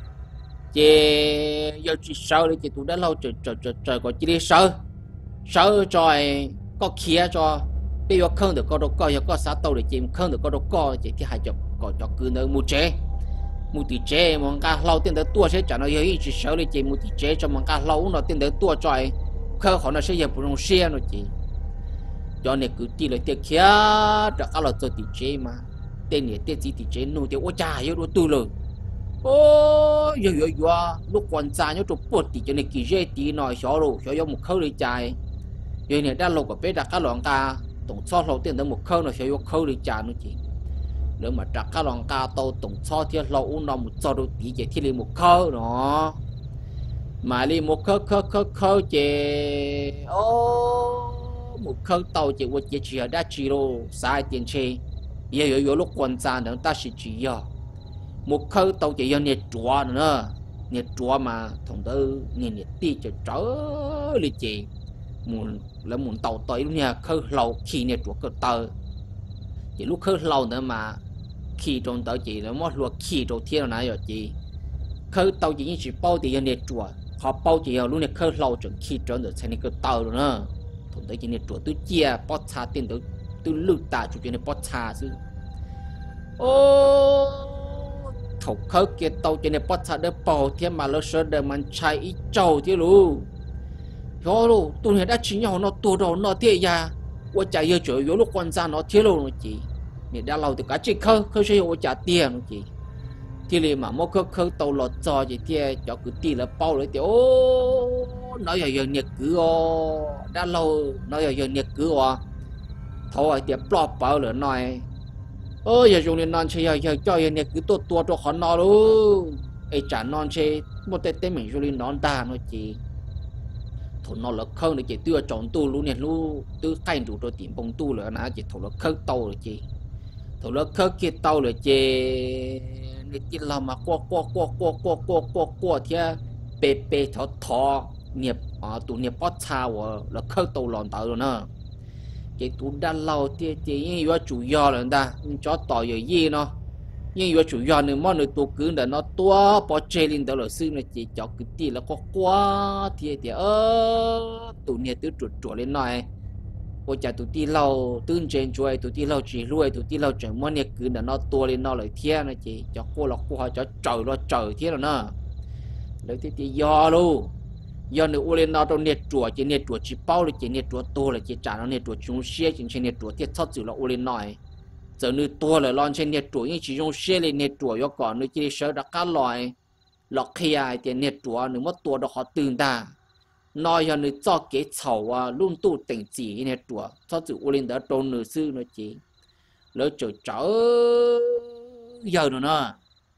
S1: chứ giờ chỉ sợ thì tụi đã lâu trời trời trời trời có chỉ đi sợ sợ rồi có kia cho bây giờ không được có đâu coi có sát tàu để chìm không được có đâu coi chỉ cái hai chục có cho cứ nơi mua chế mua tỷ chế mà cả lâu tiền tới tua sẽ trả nó hơi chỉ sợ để chìm mua tỷ chế cho mà cả lâu nó tiền tới tua trời không họ nó sẽ dẹp bùng xe nó chỉ cho nên cứ tỷ lại tiền kia cho cả là cho tỷ chế mà tiền này tiền gì tỷ chế nuôi tiền ôi cha yêu đồ tu rồi ô giờ giờ giờ lúc quan gia nhớ chụp bột tỷ cho nên kỳ dễ tỷ nói xóa rồi xóa vô một khâu để chạy giờ này đã lâu có biết đặt các loạn ca tổng số đầu tiên tới một khâu nó sẽ vô khâu để trả nó chỉ nếu mà trả các loạn ca tàu tổng số thì lâu nó một số đầu tỷ chỉ thì một khâu nó mà đi một khâu khâu khâu khâu chỉ ô một khâu tàu chỉ một chỉ chỉ đã chỉ rồi sai tiền chơi giờ giờ giờ lúc quan gia nữa ta sẽ chỉ giờ một khâu tàu chỉ giờ nhiệt chua nữa nhiệt chua mà thằng đó nhiệt nhiệt tí cho trở đi chỉ muốn là muốn tàu tới lúc nha khơi lâu khi nhiệt chua cơ tờ chỉ lúc khơi lâu nữa mà khi trong tàu chỉ là mót luộc khi trong thiên là rồi chỉ khơi tàu chỉ chỉ bao thì giờ nhiệt chua họ bao chỉ lúc này khơi lâu chuẩn khi trong được thành cái tàu rồi nữa thằng đó chỉ nhiệt chua tôi chia bớt xa tiền tôi tôi lướt ta chủ chuyện bớt xa chứ ô thầu khơi kia tàu trên này bắt sát được bảo thiên mà nó sợ để mình chạy ít trâu thế luôn, rồi luôn tôi này đã chỉ nhau nó tua đầu nó thế ya, tôi chạy giờ chỗ yếu lúc quan gia nó thế luôn chị, này đã lâu thì cả chị khơi khơi sẽ tôi trả tiền chị, thì liền mà mỗi khơi khơi tàu lọt cho chị thế cho cứ tiền là bao lấy tiền, ô nói giờ giờ nhiệt cứ ô đã lâu nói giờ giờ nhiệt cứ ô, thôi tiền plop bao nữa nói ôi giờ dùng non chơi giờ giờ cho giờ này cứ tua tua cho họ nó luôn, ấy trả non chơi một tết tết mình dùng non ta nó chỉ, thằng nó là không để chỉ tiêu chọn tu luôn này luôn, tư khai đủ rồi tìm bông tu rồi nó chỉ thằng nó khơi tàu rồi chỉ, thằng nó khơi kia tàu rồi chỉ, để chỉ làm mà qua qua qua qua qua qua qua qua thế, bê bê thọ thọ nghiệp à tụ nghiệp bắt sao là khơi tàu lòn tàu rồi nữa. Cái tụ đã lâu thì chỉ những yếu chủ yếu là ta cho tỏ ở gì nó những yếu chủ yếu nữa mà người tụ cứ để nó tua bỏ chơi lên đó là xưa là chỉ cho cái gì là có quá thì thì ơ tụ nhiệt tụ chuột chuột lên nói ôi chả tụ ti lâu tương trên chuối tụ ti lâu chỉ nuôi tụ ti lâu chẳng mà nhiệt cứ để nó tua lên nó lại thiên là chỉ cho cô là cô cho trời nó trời thiên rồi nè lấy thì thì do luôn giờ nếu u lên nó trong nhiệt chuột chỉ nhiệt chuột chỉ bao là chỉ nhiệt chuột to là chỉ trả nó nhiệt chuột chúng xe chỉ trên nhiệt chuột thiết thất sự là u lên nói giờ nữ tua là lon trên nhiệt chuột nhưng chỉ dùng xe lên nhiệt chuột do còn nữ chỉ sợ đã cá loài lọt khi ai thì nhiệt chuột nữ mất tua đó họ tương ta nói cho nữ cho cái chậu à luôn tu tỉnh chỉ nhiệt chuột cho chữ u linh đã trôn nữ sư nó chỉ lỡ chỗ chở giờ nữa nè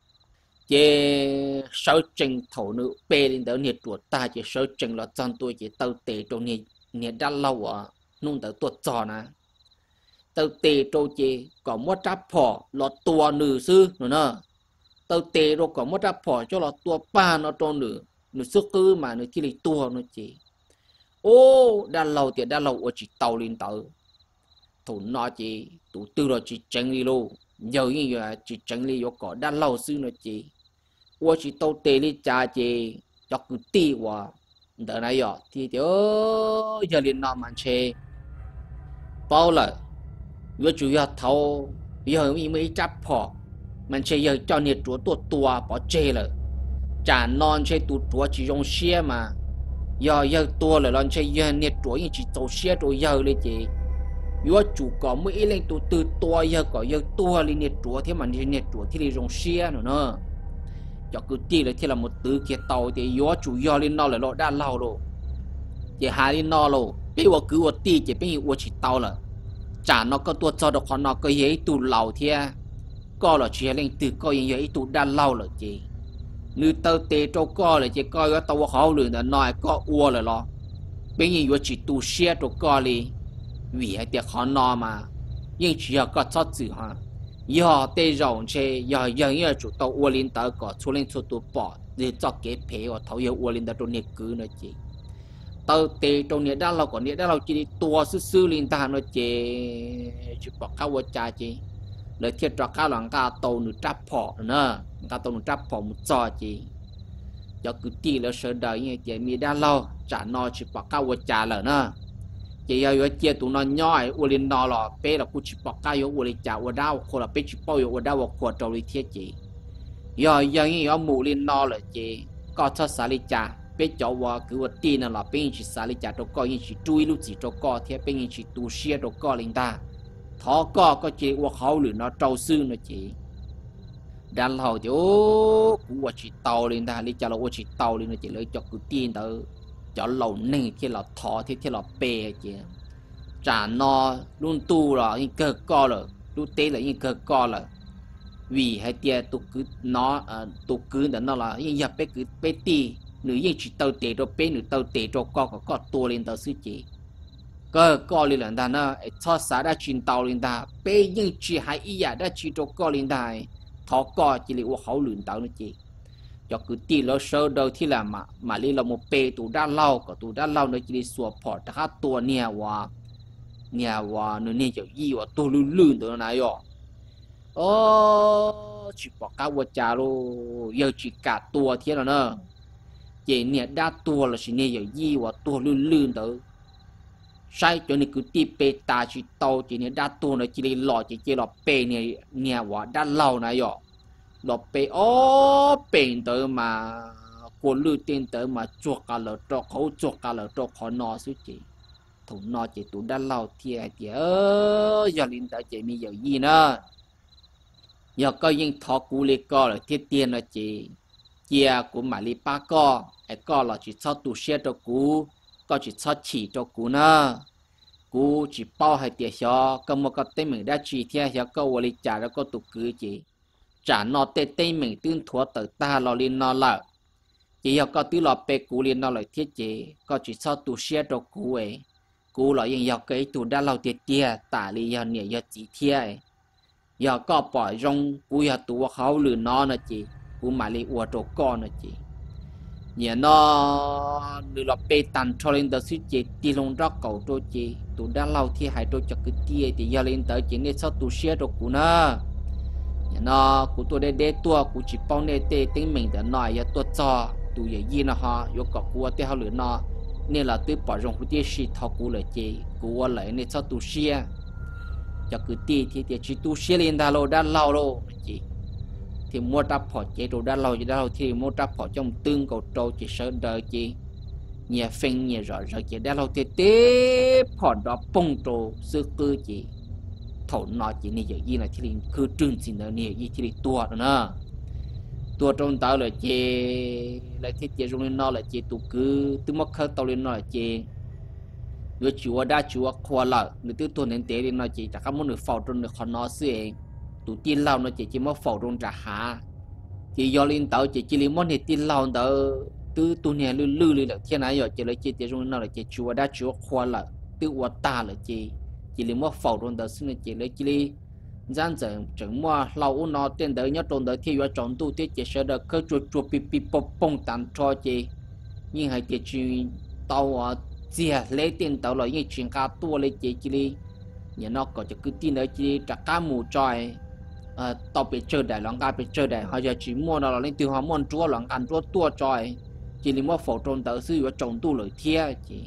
S1: chỉ sợ trình thổ nữ bê lên đỡ nhiệt chuột ta chỉ sợ trình là chân tôi chỉ tao tệ trong nhiệt nhiệt đã lâu à nung đỡ tuột trò nè tao tệ trâu chỉ có một tráp phỏ lọt tua nữ sư nữa nè tao tệ rồi có một tráp phỏ cho lọt tua ba nó trâu nữ nữ sức cứ mà nữ chỉ lấy tua nó chỉ ô đã lâu thì đã lâu chỉ tàu lên tàu thủ nó chỉ tụ tư rồi chỉ tránh đi luôn giờ như vậy chỉ tránh đi vô có đã lâu sư nó chỉ ô chỉ tao tệ đi cha chỉ cho cứ tì qua đỡ này rồi thì thì giờ liền nó mà chơi bao lời vừa chủ yếu thâu giờ mình mới chấp họ mình chơi giờ cho nhiệt chúa tua tua bỏ chơi rồi trả non chơi tụt chúa chỉ dùng xe mà giờ giờ tua là lon chơi giờ nhiệt chúa chỉ tàu xe rồi giờ lên chị vừa chủ có mấy lên tụt từ tua giờ có giờ tua lên nhiệt chúa thế mà nhiệt chúa thì đi dùng xe nữa nữa cho cứ ti là thế là một từ kia tàu thì vừa chủ yếu lên nó là nó đã lâu rồi chỉ hai lên nó rồi bây giờ cứ vừa ti chỉ bây giờ chỉ tàu là chả nó có tua cho được họ nó có giấy tụ lầu thia co là chỉ lên từ coi giấy tụ đã lâu rồi chị nữ tao tê cho co là chỉ coi cái tàu khó lường là nói có ua rồi lo bây giờ chỉ tụ xe cho co đi vì hay tiệc họ nó mà nhưng chỉ có cho chữ ha giờ tê rộng chơi giờ giờ như chủ tàu ua lên tao có số lên số tụ bỏ để cho cái phê và thấu giờ ua lên tao trong nhiệt cứ nữa chị tao tê trong nhiệt đã lâu còn nhiệt đã lâu chỉ đi tua sư sư lên ta nó chế chỉ bỏ cá vợ cha chế lấy thiết cho cá lòng cá tàu nữ trap phỏ nữa cá tàu nữ trap phỏ một trò chế cho cứ tì là sợ đời như chế mi đã lâu trả nó chỉ bỏ cá vợ cha là nữa chế giờ giờ chế tụi nó nhoi u lên nó là bé là cứ chỉ bỏ cá vô u lên cha u đau hoặc là bé chỉ bao vô u đau hoặc quạt trâu đi thiết chế giờ giờ như giờ mù lên nó là chế có cho xả đi cha bây giờว่าคือว่าตีนั่นล่ะเป็นสิสาลิจาตก็ยังสิจุยลูกสิตก็เทียเป็นยังสิตูเชียตก็ลิงตาทอก็ก็เจว่าเขาหรือเนาะเจ้าซื่อเนาะเจดันเราเดี๋ยวกูว่าสิเตาลิงตาลิจาเราว่าสิเตาลิงเนาะเจเลยจอกกูตีนเตอจอเราหนึ่งที่เราทอที่ที่เราเปย์เจจานอรุ่นตู้ล่ะยังเกิดก็เลยรุ่นเตะเลยยังเกิดก็เลยvì hai tia tụ cứ nó tụ cứ đó nó làยังอย่าไปcứไปตีnữยิ่งchỉ tàu tệ cho bé nữ tàu tệ cho co có có tua lên tàu sư chỉ cơ co lên là đàn nó cho xã đã chuyển tàu lên ta bé nhưng chỉ hai ý giả đã chỉ cho co lên ta thọ co chỉ là u khẩu luyện tàu nó chỉ cho cứ tì lỡ sơ đầu thì là mà mà lên là một bé tụ đã lâu có tụ đã lâu nó chỉ đi xua phỏ ta tua nhà hòa nhà hòa nó nên chịu gì và tua lươn lươn tụi nó này rồi ô chỉ bỏ cá vợ cha luôn giờ chỉ cả tua thế là nữa chỉ nè đa tua là chỉ nè giờ gì và tua lươn lươn tới sai cho nên cứ ti pe ta chỉ tàu chỉ nè đa tua nó chỉ đi lò chỉ chỉ lò pe nè nè và đa lâu này rồi lò pe ô pe tới mà quân lươn tiền tới mà chuột cả lợn cho khẩu chuột cả lợn cho khó nọ xíu chỉ thủ nọ chỉ tụ đa lâu thì thì ơ giờ linh tới chỉ mi giờ gì nữa giờ coi những thọ cú lê co là thiết tiền là chỉ chia của mà li ba co ai co là chỉ cho tụ xe cho cú co chỉ cho chỉ cho cú nữa cú chỉ bao hai tiền cho có một cái tên mình đã chỉ theo cho câu vali trả ra có tụ cứ chỉ trả nó tên tên mình tương thua từ ta lo lên nó là chỉ giờ có tứ lọ pe cú lên nó lại thiết chỉ có chỉ cho tụ xe cho cú ấy cú là những giờ cái tụ đã lâu tiền tiền tả li giờ nhẹ giờ chỉ theo giờ có bỏ rong cú giờ tụ khâu lừa nó nữa chị cú mà li uo trâu con nữa chị nhà nó lừa lọp bê tàn cho lên đó suy chị đi lông rác cầu trâu chị tụ đã lâu thì hai trâu cho cái tia thì giờ lên tới chị nên sao tụ xe rồi cú nữa nhà nó cú tôi để để tua cú chỉ bao nè tê tính mình để nói giờ tôi cho tụ giờ gì nó ha yo có cú để họ lừa nó nên là tôi bỏ rong cú tia xịt thọ cú lại chị cú lại nên sao tụ xe cho cứ ti thì thì chỉ tu xe lên đa lâu đa lâu đâu chị thì mua đáp phỏ chế đồ đa lâu chỉ đa lâu thì mua đáp phỏ trong tương cầu trâu chỉ sợ đời chị nhà phanh nhà rõ rõ chị đa lâu thì tế phỏ đó bông trâu sư cư chị thầu nó chỉ này giờ gì là thì cứ trừng gì nữa này gì thì tua đó nè tua trong tao là chê là thiết chế trong nó là chê tụ cứ từ mất khơi tao lên nó là chê người chúa đã chúa khoa lợ người tư tuần đến tế đi nó chỉ chắc không muốn được phao trong được khó nó xí tụ tin lao nó chỉ chỉ mất phao trong trả hạ chỉ do lên tàu chỉ chỉ lấy món hết tin lao tàu từ tuần này lư lư lư là thiên này rồi chỉ lấy chỉ tiêu trong nó là chỉ chúa đã chúa khoa lợ từ qua ta là chỉ chỉ lấy mất phao trong tàu xin chỉ lấy chỉ lấy gian dần chẳng mua lâu nó tên đời nhớ trong đời thì vào trong tu tiết chỉ sợ được cơ chuột chuột pi pi bông bông tàn cho chỉ nhưng hay chỉ chuyện tàu à chia lấy tiền tàu là những chuyện cá tua lấy chỉ chỉ đi nhà nó có chỉ cứ tin đấy chỉ trả cá mù tròi à tàu bị chơi đại lòng cá bị chơi đại họ giờ chỉ mua nó là lên tiêu họ mua chúa lòng ăn chúa tua tròi chỉ lấy mua phổ trong tàu sư vào trong tu lời thia chỉ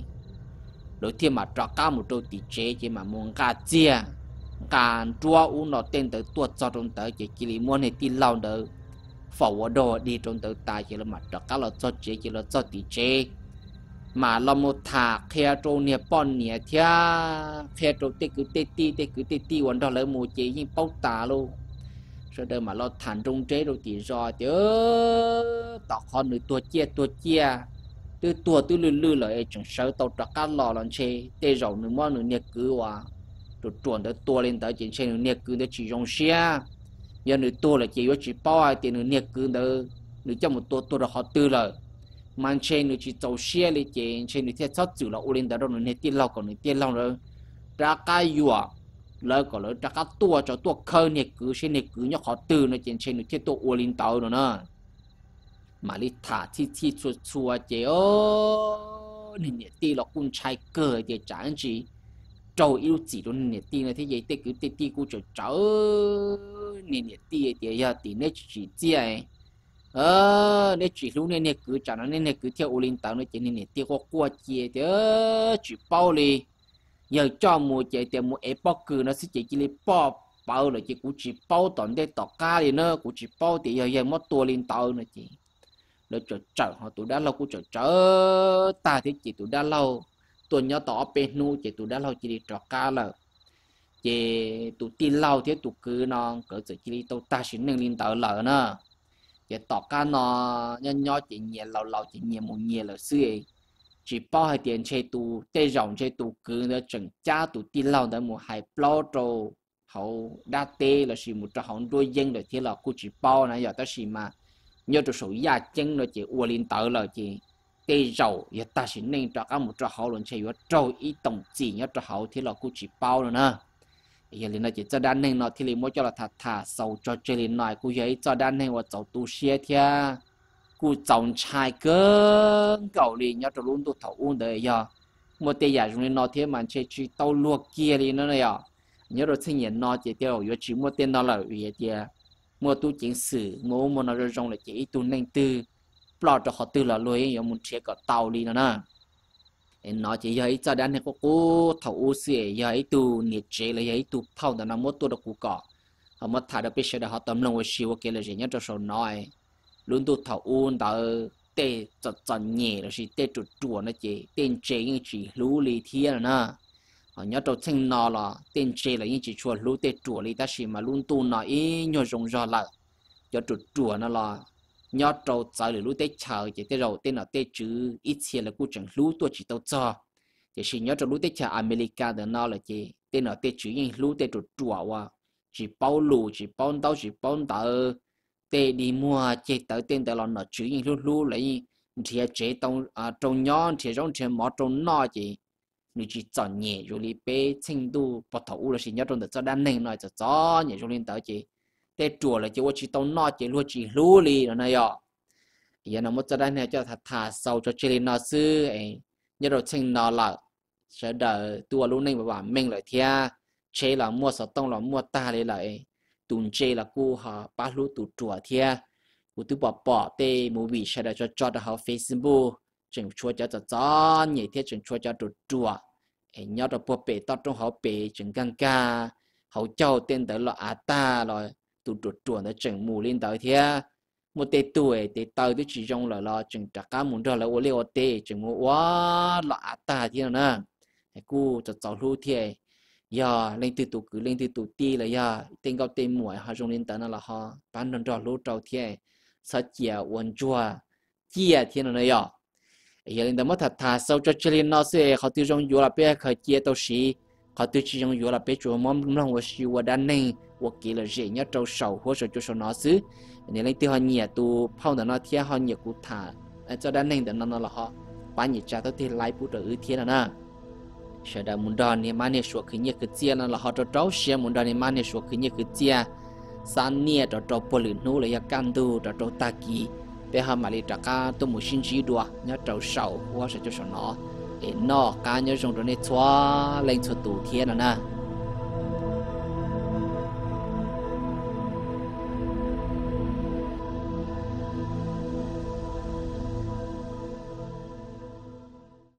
S1: lời thia mà trả cá mù trâu tỷ chế chỉ mà muốn cá chiaการจัวอุนอเต้นเตอตัวจอตรงเตอเจจิลิมวนให้ตีเล่าเตอฝ่าวดอดีตรงเตอตายเจลมาดอกก็เราจอเจเจเราจอตีเจมาเราโมถาเคียโตเนี่ยป้อนเนี่ยเทียเคียโตเตกุเตตีเตกุเตตีวันดอเลยโมเจยิ่งเป้าตาลูเสด็จมาเราฐานตรงเจเราตีรอเจอต่อคอนหรือตัวเจียตัวเจียตัวตัวตัวลื่นๆเลยจังเสือตกดอกก็หล่อหลังเชเตะเราหนึ่งม้อนหนึ่งเนี่ยกือว่าตัวตัวเด็กตัวเล่นแต่จริงๆหนึ่งเนี่ยคือเด็กจีจงเชียยันหนึ่งตัวเลยจีว่าจีป้อยแต่หนึ่งเนี่ยคือเด็กหนึ่งจะหมดตัวตัวเราเขาตื่นเลยมันเช่นหนึ่งจีเจ้าเชียเลยจริงเช่นหนึ่งที่ชอบจู่เราอุลินแต่เราหนึ่งเนี่ยตีเราก่อนหนึ่งตีเราเลยรักกันอยู่แล้วก็เลยรักกันตัวจะตัวเคยเนี่ยคือเช่นเนี่ยคือเนี่ยเขาตื่นเลยจริงเช่นหนึ่งที่ตัวอุลินเต่าเนาะมาลิถาที่ที่ชัวชัวเจ้าหนึ่งเนี่ยตีเราคุ้นใช้เกิดเดี๋ยวจางจีtrâu yêu chỉ luôn nhiệt tiền này thế vậy tê cứ tê tê cứ chờ cháu nhiệt nhiệt tiền thì giờ thì nên chỉ chia ờ nên chỉ lúc này cứ chả nó nên cứ theo ô linh tàu nó chỉ nên nhiệt tiền có qua chia thì chỉ bao đi giờ cho mua chạy thì mua ép bao cứ nó sẽ chỉ chỉ lấy bao bao rồi chỉ cũng chỉ bao toàn để tọt cá đi nữa cũng chỉ bao thì giờ giờ mất tua linh tàu nữa chỉ rồi chờ chờ họ tụi đã lâu cũng chờ chờ ta thì chỉ tụi đã lâuตัวเนาะต่อเป็นนูเจตุได้เราจีดีจอกกาเลยเจตุตีเราที่ตุคือน้องก็จะจีดีตัวตาชิ้นหนึ่งลินเตอร์เลยนะเจต่อการนอยันย่อจีเงียเราเราจีเงียมุเงียเลยซื้อจีป้อให้เตียนเชตุเตยองเชตุคือเนี่ยจังจ้าตุตีเราแต่หมู่ไฮปลอโตเขาด้าเตlà chỉ một trò hỏng đôi dân rồi thì là cô chỉ bao này giờ ta chỉ mà nhớ từ số gia chân rồi chị uo linh tờ là chị tê dầu giờ ta chỉ nên cho các một trò hậu luôn chơi trâu ý tổng chỉ nhớ trò hậu thì là cô chỉ bao rồi nè giờ lên là chỉ cho đan nên nó thì liền mỗi cho là thà thà sầu cho chơi lên nói cô ấy cho đan nên và sầu tu xe thia cô chồng trai cơ cậu liền nhớ trò luôn tu thầu uống đời giờ một tê giả dùng lên nó thế mà chơi chơi tàu luộc kia đi nữa này à nhớ rồi sinh nhật nó chỉ tiêu giờ chỉ một tên nó là vì vậy mua tu chính sử mua mua nó rồi là chỉ tu nên tư bỏ cho họ tư là lối giờ muốn chơi cái tàu đi nữa nè nó chỉ giờ cho đan này có cố thầu xì giờ tu nhiệt chế là giờ tu thâu là nó mua tu được củ cỏ họ mất thải được bây giờ họ tầm lòng siêu cái là gì nhớ cho số nói luôn tu thầu uốn tao tê chật chật nhẹ là chỉ tê chuột chuột nó chỉ tên chế những chỉ lú lì thiên nè họ nhớ cho thanh nó là tên chế là những chỉ chuột lú tê chuột lì ta chỉ mà luôn tu nó ý nhớ rong rò lại cho chuột chuột nó là nhớ cho trái lú tê chờ chỉ tê rồi tên là tê chữ ít xe là cú chẳng lú tôi chỉ tao cho chỉ chỉ nhớ cho lú tê chờ America de nó là chỉ tên là tê chữ những lú tê chuột chuột wa chỉ bao lú chỉ bao tao chỉ bao tao tê đi mua chế tới tên tao là nó chữ những lú lú lấy thì chế tông à trồng nhon thì trong chế mỏ trồng nọ chỉ nếu chỉ chọn nhẹ rồi đi bé trình độ bắt đầu là chỉ nhớ trong đó cho đan nền nói cho cho nhẹ rồi lên tới chỉ tê chùa là chỉ chỉ tông nọ chỉ luôn chỉ lú li rồi này ạ giờ nó một cho đan này cho thà thà sâu cho chơi nó sư ấy nhớ rồi trình nó là sẽ đợi tua lú nền và mình lại thia chế là mua sọt tông là mua ta lấy lại tụi chế là cô họ ba lú tụi chùa thia cô tụi bỏ bỏ tê mua vị sẽ để cho cho đó họ Facebook chừng chua cho cho cho nhảy thế chừng chua cho tụt chùa em nhớ được bộ bể tao trong họ bể chừng căng ca họ châu tên tới là à ta rồi tụt tụt chùa nó chừng mù lên tới thế một tê tuổi tê tới tôi chỉ trong là là chừng chắc cá muốn cho là ô liu tê chừng mua quá là à ta thế nào nè cô cho cháu lưu thế giờ lên từ tụ cứ lên từ tụ ti là giờ tên cao tên muội họ dùng lên tận là họ bán đơn trò lúa trâu thiê sa chia uốn chua chia thiên là giờ giờ lên tận mất thật thà sau cho chơi lên nó sẽ họ tiêu dùng nhiều là bé khởi chia tàu xí họ tiêu chỉ dùng nhiều là bé chùa mắm nó hoa xí hoa đan này hoa kỳ là dễ nhất trâu sầu hoa sầu cho sầu nó xứ nên lên tiêu họ nhẹ tụ phong tận nó thiê họ nhẹ cụ thà cho đan này tận nó là họ bán nhiệt trà tới thì lại bút được thiên là na sẽ đã muốn đòn thì mang số khi nhớ cái chia là họ cho cháu sẽ muốn đòn thì mang số khi nhớ cái chia san nia cho cháu bồi luyện nô là can tu cho cháu ta kỳ để họ mà đi trả cá tôi muốn xin chỉ đùa nhớ cháu sầu hoa sẽ cho nó để nó cá nhớ dùng cho nên xóa lên cho tủ thiên là na